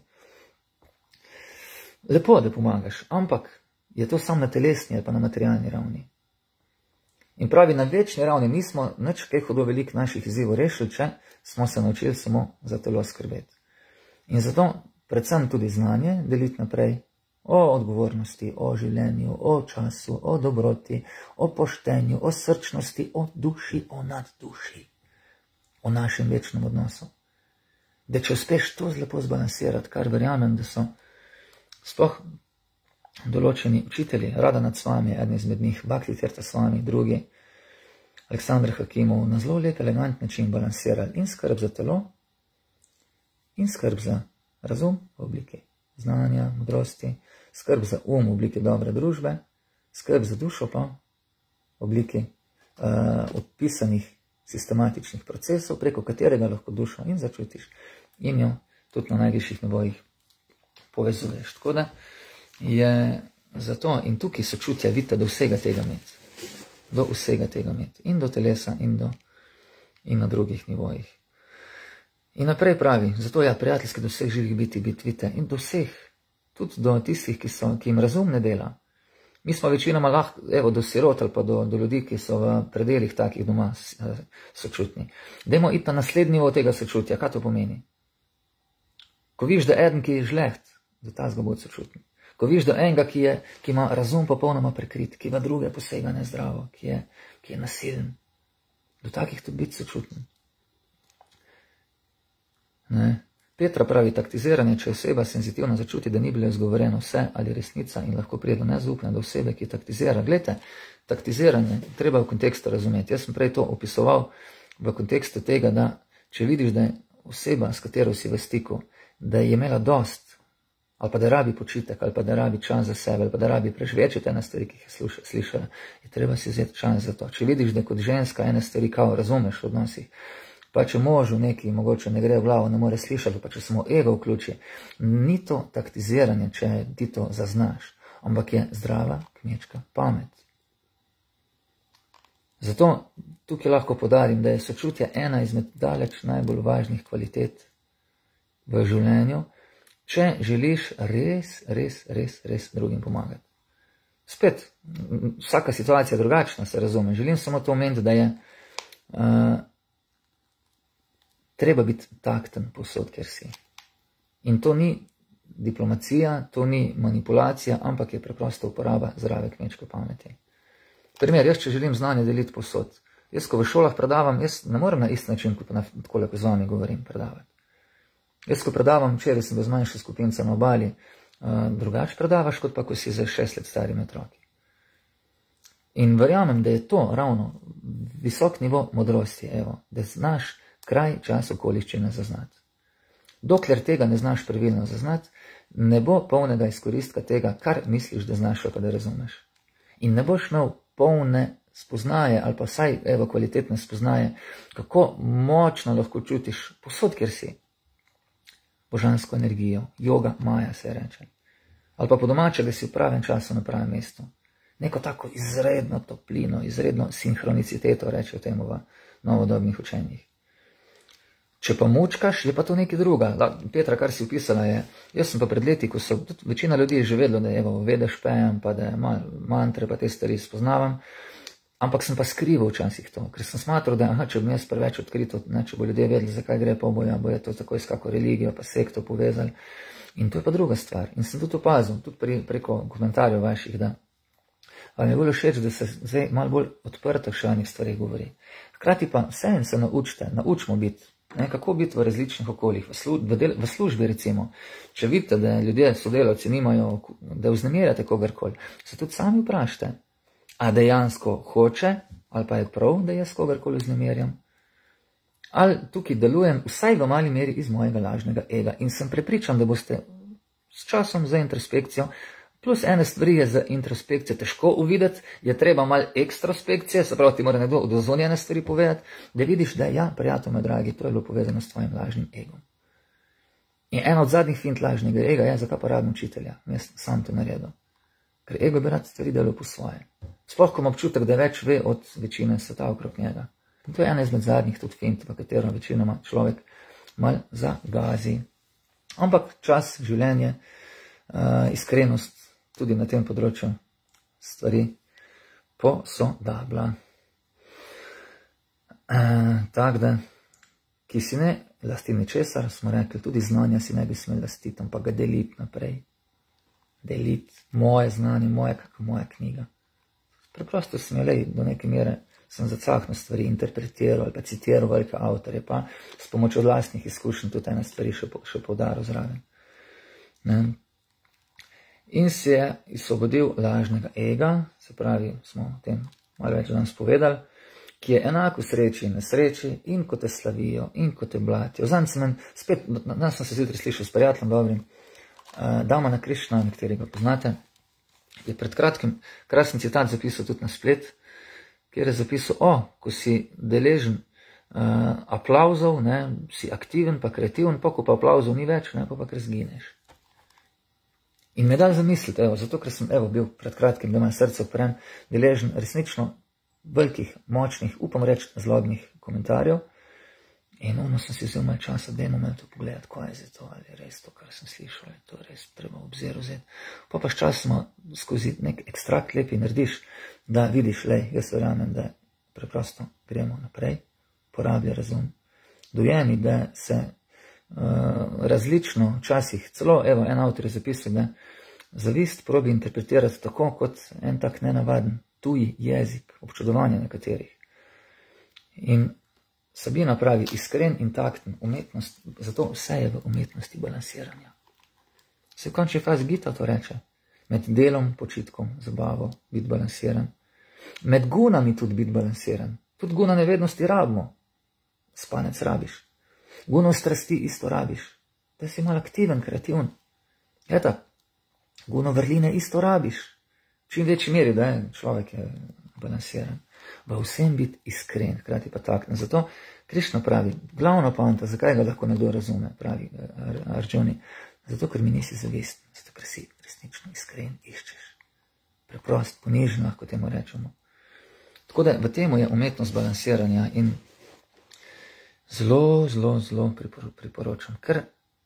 Lepo, da pomagaš, ampak je to samo na telesni ali pa na materialni ravni. In pravi, na večni ravni nismo nič kaj hudo veliko naših izzivov rešili, če smo se naučili samo za telo skrbeti. In zato predvsem tudi znanje deliti naprej o odgovornosti, o življenju, o času, o dobroti, o poštenju, o srčnosti, o duši, o nadduši, o našem večnem odnosu. Da če uspeš to lepo zbalansirati, kar verjamem, da so sploh določeni učitelji, Radhanath Swami, eden izmed njih, Bhakti Tirtha Swami, drugi, Aleksandr Hakimov, na zelo lep, elegant način balansirali in skrb za telo, in skrb za razum v obliki znanja, modrosti, skrb za um v obliki dobre družbe, skrb za dušo pa v obliki uh, opisanih sistematičnih procesov, preko katerega lahko dušo in začutiš in jo tudi na najvišjih nivojih povezuješ. Tako da je zato in tukaj sočutja vidite do vsega tega imeti. Do vsega tega imeti. In do telesa, in, do, in na drugih nivojih. In naprej pravi, zato ja, prijateljski do vseh živih biti, biti, vidite, in do vseh, tudi do tistih, ki, so, ki jim razum ne dela. Mi smo večinoma lahko, evo, do sirot ali pa do, do ljudi, ki so v predelih takih doma sočutni. Dajmo iti na naslednji nivo tega sočutja. Kaj to pomeni? Ko vidiš, da eden, ki je žleht, da ta zgo bod sočutni. Ko vidiš, da enega, ki, je, ki ima razum popolnoma prekrit, ki v druge posega nezdravo, ki je, ki je nasilen, do takih tudi biti sočutni. Ne? Petra pravi, taktiziranje, če oseba senzitivno začuti, da ni bilo izgovoreno vse ali resnica in lahko prije do nezaupanja do osebe, ki taktizira. Glejte, taktiziranje treba v kontekstu razumeti. Jaz sem prej to opisoval v kontekstu tega, da če vidiš, da je oseba, s katero si v stiku, da je imela dost, ali pa da rabi počitek, ali pa da rabi čas za sebe, ali pa da rabi preživeti ene stvari, ki jih je slišala, je treba si vzeti čas za to. Če vidiš, da kot ženska ene stvari kao razumeš v odnosih, pa če možu neki mogoče ne gre v glavo, ne more slišati, pa če samo ego vključi, ni to taktiziranje, če ti to zaznaš, ampak je zdrava kmečka pamet. Zato tukaj lahko podarim, da je sočutje ena izmed daleč najbolj važnih kvalitet v življenju, če želiš res, res, res, res drugim pomagati. Spet, vsaka situacija je drugačna, se razume. Želim samo to omeniti, da je uh, treba biti takten povsod, kjer si. In to ni diplomacija, to ni manipulacija, ampak je preprosto uporaba zdrave kmečke pameti. Primer, jaz če želim znanje deliti povsod, jaz ko v šolah predavam, jaz ne morem na isti način, kot takole, ko z vami govorim, predavati. Jaz ko predavam, včeraj sem bil z manjša skupinca na obali, uh, drugače predavaš, kot pa ko si za šest let starimi otroki. In verjamem, da je to ravno visok nivo modrosti, evo, da znaš kraj, čas, okoliščine zaznati. Dokler tega ne znaš pravilno zaznati, ne bo polnega izkoristka tega, kar misliš, da znaš, pa da razumeš. In ne boš imel polne spoznaje, ali pa vsaj evo, kvalitetne spoznaje, kako močno lahko čutiš posod, kjer si. Božansko energijo, joga, maja se reče. Ali pa po domače, da si v pravem času na pravem mestu. Neko tako izredno toplino, izredno sinhroniciteto, reče v tem v novodobnih učenjih. Če pa mučkaš, je pa to nekaj druga. Petra, kar si opisala je, jaz sem pa pred leti, ko so, večina ljudi je že vedelo, da evo, vedeš pejem, pa da je mantre, pa te stvari spoznavam, ampak sem pa skrival včasih to, ker sem smatral, da aha, če bi jaz preveč odkrito, ne, če bo ljudje vedeli, zakaj gre po boja, bo je to tako s kako religijo, pa sekto povezali. In to je pa druga stvar. In sem tudi opazil, tudi pri, preko komentarjev vaših, da vam je bolj všeč, da se zdaj malo bolj odprto še o enih stvarih govori. Hkrati pa vseeno se naučite, naučimo biti. Ne, kako biti v različnih okoljih, v, slu, v, del, v službi recimo, če vidite, da ljudje, sodelavci nimajo, da vznemirjate kogarkoli, se tudi sami vprašajte, a dejansko hoče, ali pa je prav, da jaz kogarkoli vznemirjam, ali tukaj delujem vsaj v mali meri iz mojega lažnega ega in sem prepričan, da boste s časom za introspekcijo, plus ene stvari je za introspekcijo težko uvideti, je treba malo ekstrospekcije, se pravi, ti mora nekdo od ozonjene stvari povedati, da vidiš, da ja, prijatelj moj dragi, to je bilo povezano s tvojim lažnim egom. In ena od zadnjih fint lažnega ega je, zakaj pa rabim učitelja, jaz sam to naredil. Ker ego bi rad stvari delal po svoje. Sploh, ko ima občutek, da več ve od večine sveta okrog njega. In to je ena izmed zadnjih tudi fint, v katero večinoma človek mal zagazi. Ampak čas, življenje, uh, iskrenost, tudi na tem področju stvari posodabla. E, tak da, ki si ne lasti ničesar, smo rekli, tudi znanja si ne bi smeli lastiti, ampak ga deliti naprej. Deliti moje znanje, moje, kako moja knjiga. Preprosto sem lej, do neke mere sem zacahno stvari interpretiral ali pa citiral velike avtorje, pa s pomočjo vlastnih izkušenj tudi ene stvari še, še poudaril zraven. Ne? In se je izsvobodil lažnega ega, se pravi, smo o tem malo več danes povedali, ki je enako sreči in nesreči in ko te slavijo in ko te blatijo. Zanj sem en, spet, danes sem se zjutraj slišal s prijateljem dobrim, uh, Damana Krišna, nekterega poznate, je pred kratkim krasen citat zapisal tudi na splet, kjer je zapisal, o, ko si deležen uh, aplauzov, ne, si aktiven pa kreativen, pa ko pa aplauzov ni več, ne, pa pa kar zgineš. In me da zamisliti, evo, zato ker sem evo, bil pred kratkim, da ima srce oprem, deležen resnično velikih, močnih, upam reči, zlobnih komentarjev. In ono sem si vzel malo časa, da imam to pogledati, kaj je za to, ali je res to, kar sem slišal, ali to res treba obzir vzeti. Pa pa s časoma skozi nek ekstrakt lepi narediš, da vidiš, lej, jaz verjamem, da preprosto gremo naprej, porablja razum. Dojemi, da se uh, različno včasih, celo, evo, en avtor je zapisal, da zavist probi interpretirati tako, kot en tak nenavaden tuji jezik, občudovanja nekaterih. In Sabina pravi, iskren in takten, umetnost, zato vse je v umetnosti balansiranja. Se v končni fazi Gita to reče, med delom, počitkom, zabavo, biti balansiran. Med gunami tudi biti balansiran. Tudi guna nevednosti rabimo. Spanec rabiš. Guno strasti isto rabiš. Da si malo aktiven, kreativen. Eta, guno vrline isto rabiš. Čim večji meri, da je človek je balansiran. V vsem biti iskren, hkrati pa takten. Zato Krišna pravi, glavna poanta, zakaj ga lahko nekdo razume, pravi Arjuni, zato ker mi nisi zavisten, zato ker si resnično iskren, iščeš. Preprost, ponižen, lahko temu rečemo. Tako da v temu je umetnost balansiranja in zelo, zelo, zelo priporočam. Ker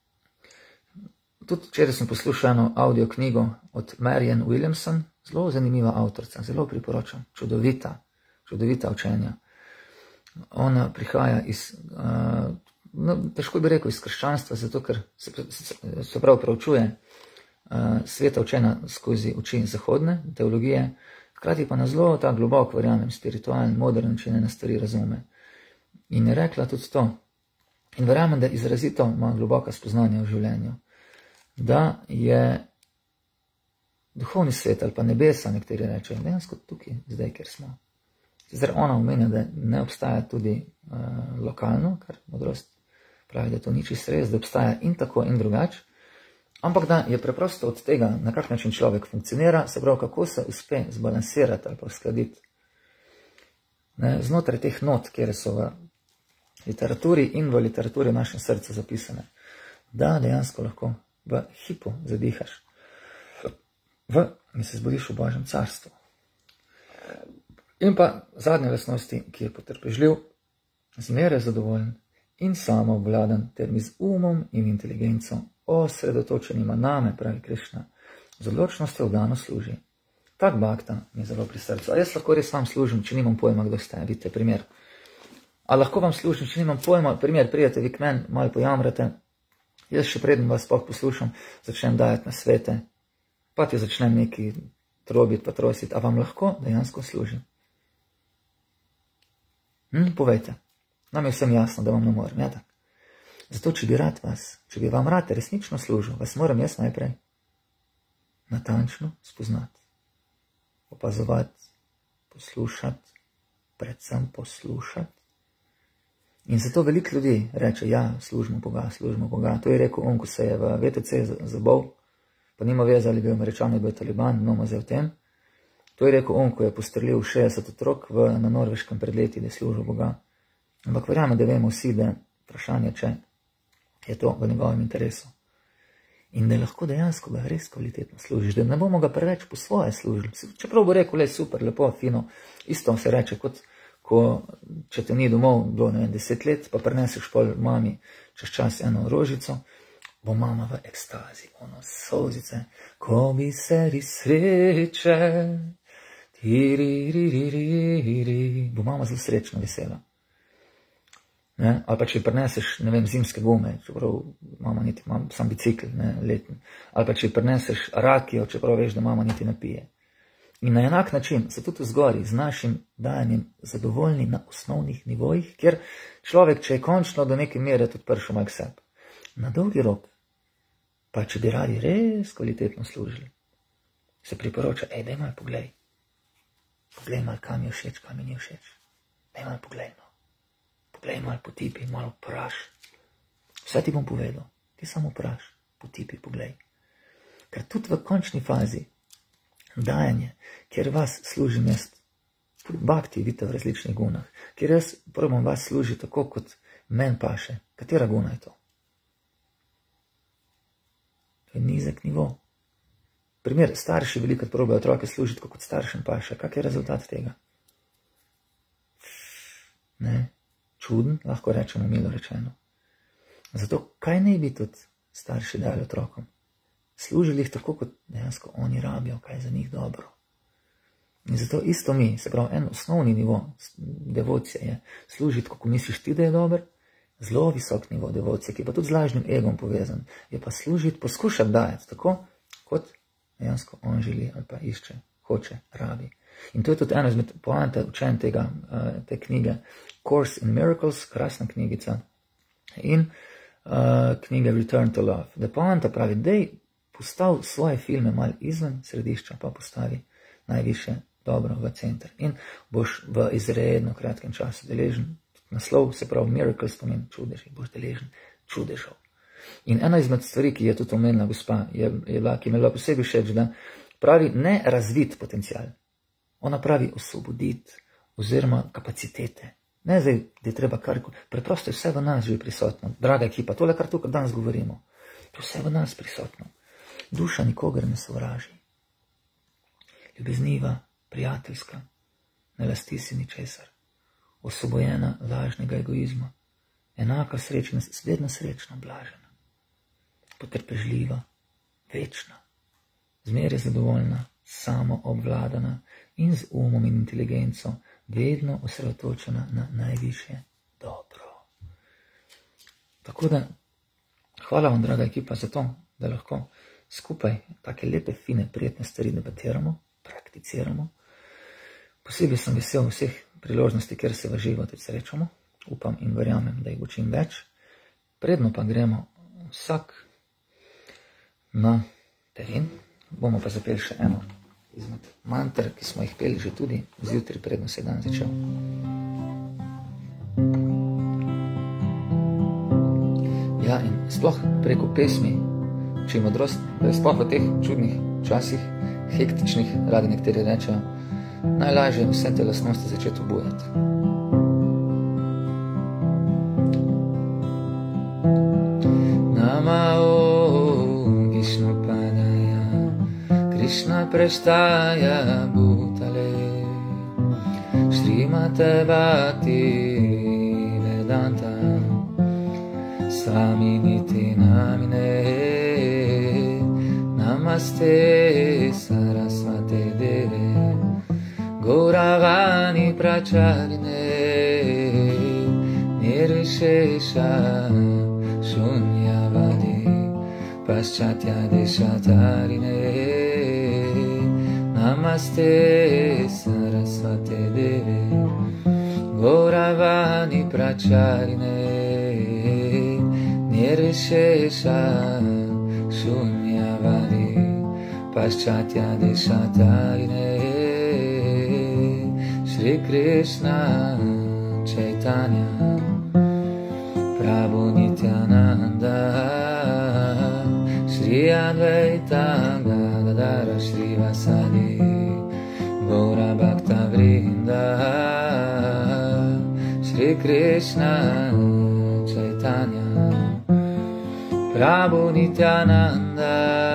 tudi včeraj sem poslušal eno audio knjigo od Marianne Williamson, zelo zanimiva avtorica, zelo priporočam, čudovita, čudovita učenja. Ona prihaja iz, uh, no, težko bi rekel, iz krščanstva, zato ker se, se, se prav preučuje uh, sveta učenja skozi oči zahodne teologije, hkrati pa na zelo ta globok, verjamem, spiritualen, modern način na stvari razume. In je rekla tudi to, in verjamem, da izrazito ima globoka spoznanja v življenju, da je duhovni svet ali pa nebesa, nekateri rečejo, dejansko tukaj, zdaj, kjer smo. Zdaj ona omenja, da ne obstaja tudi uh, lokalno, kar modrost pravi, da to ni čisto res, da obstaja in tako in drugače, ampak da je preprosto od tega, na kak način človek funkcionira, se pravi, kako se uspe zbalansirati ali pa uskladiti. Ne, znotraj teh not, kjer so v literaturi in v literaturi v našem srcu zapisane, da dejansko lahko v hipu zadihaš, v, in se zbudiš v Božjem carstvu. In pa zadnje lastnosti, ki je potrpežljiv, zmeraj zadovoljen in samoobvladan, ter mi z umom in inteligenco osredotočenima name, pravi Krišna, z odločnostjo vdano služi. Tak bhakta mi je zelo pri srcu. A jaz lahko res vam služim, če nimam pojma, kdo ste, vidite primer. A lahko vam služim, če nimam pojma, primer, prijete vi k meni, malo pojamrate, jaz še preden vas sploh poslušam, začnem dajati na svete, pa ti začnem neki trobiti pa trositi, a vam lahko dejansko služim? Hm, povejte, nam je vsem jasno, da vam ne morem, ja tak. Zato, če bi rad vas, če bi vam rad resnično služil, vas moram jaz najprej natančno spoznati, opazovati, poslušati, predvsem poslušati. In zato veliko ljudi reče, ja, služimo Boga, služimo Boga. To je rekel on, ko se je v V T C zabol, pa nima veze, ali bil Američan, ali bil Taliban, no ma zdaj v tem. To je rekel on, ko je postrelil šestdeset otrok v, na Norveškem pred leti, da je služil Boga. Ampak verjame, da vemo vsi, da vprašanje, če je to v njegovem interesu. In da lahko dejansko ga res kvalitetno služiš, da ne bomo ga preveč po svoje služili. Čeprav bo rekel, le super, lepo, fino, isto se reče, kot ko, če te ni domov, bilo ne vem, deset let, pa prineseš pol mami čez čas eno rožico, bo mama v ekstazi, ono solzice, ko bi se ri sreče, Tiririririri, bo mama zelo srečna, vesela. Ne? Ali pa če prineseš, ne vem, zimske gume, čeprav mama niti ima sam bicikl, ne, letni. Ali pa če prineseš rakijo, čeprav veš, da mama niti ne pije. In na enak način se tudi vzgori z našim dajanjem zadovoljni na osnovnih nivojih, kjer človek, če je končno do neke mere tudi pršel malo k sebi. Na dolgi rok, pa če bi radi res kvalitetno služili, se priporoča, ej, daj malo poglej. Poglej malo, kam je všeč, kam mi ni všeč. Daj malo poglej, no. Poglej malo, potipi, malo vpraš. Vse ti bom povedal, ti samo vpraš, potipi, poglej. Ker tudi v končni fazi dajanje, kjer vas služim jaz, tudi bhakti vidite v različnih gunah, kjer jaz probam vas služiti tako, kot men paše. Katera guna je to? To je nizek nivo. primer, starši velikokrat probajo otroke služiti, kot staršem paše. Kak je rezultat tega? Ne, čuden, lahko rečemo, milo rečeno. Zato, kaj naj bi tudi starši dali otrokom? Služili jih tako, kot dejansko oni rabijo, kaj je za njih dobro. In zato isto mi, se pravi, en osnovni nivo devocije je služiti, kako misliš ti, da je dober, zelo visok nivo devocije, ki je pa tudi z lažnim egom povezan, je pa služiti, poskušati dajati tako, kot dejansko on želi ali pa išče, hoče, rabi. In to je tudi eno izmed poante učenj tega, te knjige Course in Miracles, krasna knjigica, in uh, knjige Return to Love. Da poanta pravi, dej postavi svoje filme malo izven središča, pa postavi najviše dobro v center. In boš v izredno kratkem času deležen, naslov se pravi Miracles pomeni čudeži, boš deležen čudežov. In ena izmed stvari, ki je tudi omenila gospa, je, je bila, ki me je bila posebej všeč, da pravi ne razvit potencial. Ona pravi osvoboditi oziroma kapacitete. Ne zdaj, da je treba karkoli, preprosto je vse v nas že prisotno. Draga ekipa, tole kar tukaj danes govorimo, to je vse v nas prisotno. Duša nikogar ne sovraži. Ljubezniva, prijateljska, ne lasti si ničesar, osvobojena lažnega egoizma, enaka srečna, vedno srečna, blažena, potrpežljiva, večna, zmeraj zadovoljna, samo obvladana in z umom in inteligenco vedno osredotočena na najvišje dobro. Tako da, hvala vam, draga ekipa, za to, da lahko skupaj take lepe, fine, prijetne stvari debatiramo, prakticiramo. Posebej sem vesel vseh priložnosti, kjer se v živo tudi srečamo. Upam in verjamem, da jih bo čim več. Predno pa gremo vsak na teren. Bomo pa zapeli še eno izmed manter, ki smo jih peli že tudi zjutraj, predno se je dan začel. Ja, in sploh preko pesmi uči modrost, da je sploh v teh čudnih časih, hektičnih, radi nekateri rečejo, najlažje vse te lastnosti začeti obujati. Namao Vishnupadaya Krishna Prashtaya Bhutale Srimate Bhakti Vedanta Swaminiti Namine Namaste Sarasvate Deve Gauravani Pracharine Nirvishesha Shunyavadi Paschatya Deshatarine Namaste Sarasvate Deve Gauravani Pracharine Nirvishesha Shunyavadi Paschatya Deshatarine Shri Krishna Chaitanya Prabhu Nityananda Shri Advaita Gadadara Shri Vasadi Gaura Bhakta Vrinda Shri Krishna Chaitanya Prabhu Nityananda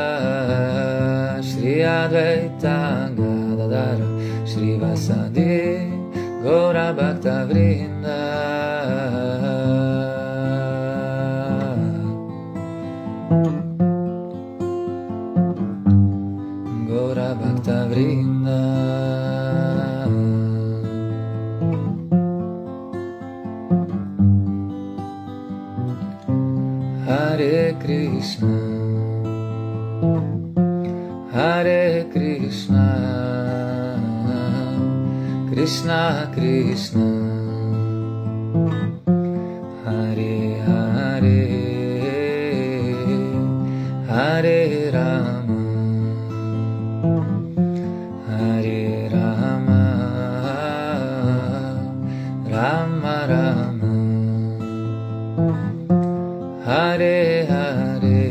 Shri Advaita Gadadara Shri Vasadi Gaura Bhakta Vrinda Gaura Bhakta Vrinda Hare Krishna Hare Krishna Krishna Krishna Hare Hare Hare Rama Hare Rama Rama Rama Hare Hare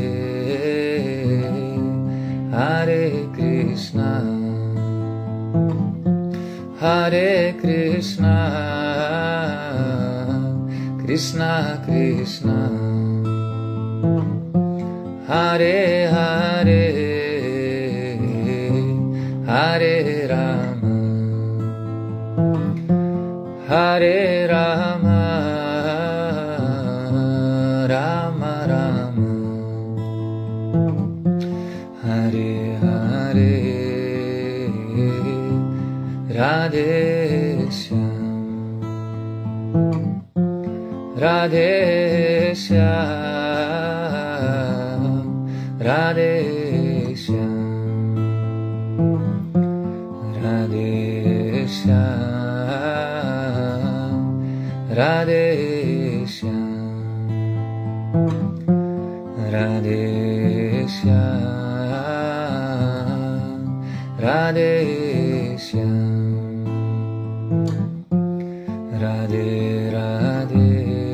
Hare Krishna Hare Krishna Krishna Krishna Hare Hare Radhe Shyam, Radhe Shyam, Radhe Shyam, Radhe Shyam, Radhe Shyam, Radhe Shyam, Radhe Radhe.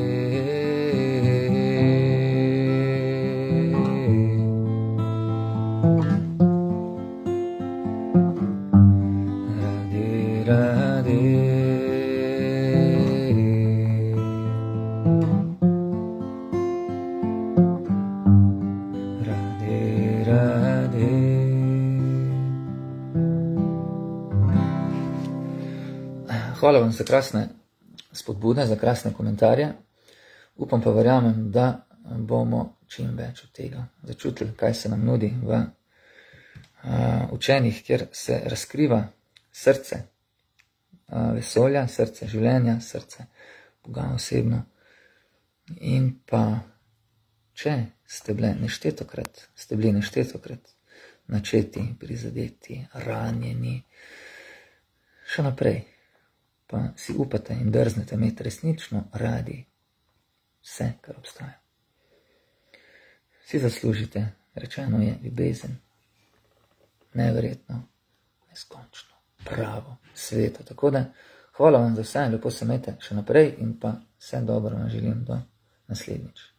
Hvala vam za krasne spodbude, za krasne komentarje. Upam pa verjamem, da bomo čim več od tega začutili, kaj se nam nudi v uh, učenjih, kjer se razkriva srce uh, vesolja, srce življenja, srce Boga osebno. In pa, če ste bili neštetokrat, ste bili neštetokrat načeti, prizadeti, ranjeni, še naprej, pa si upate in drznete imeti resnično radi vse, kar obstaja. Si zaslužite, rečeno je, ljubezen, neverjetno, neskončno, pravo, sveto. Tako da, hvala vam za vse, lepo se imejte še naprej in pa vse dobro vam želim do naslednjič.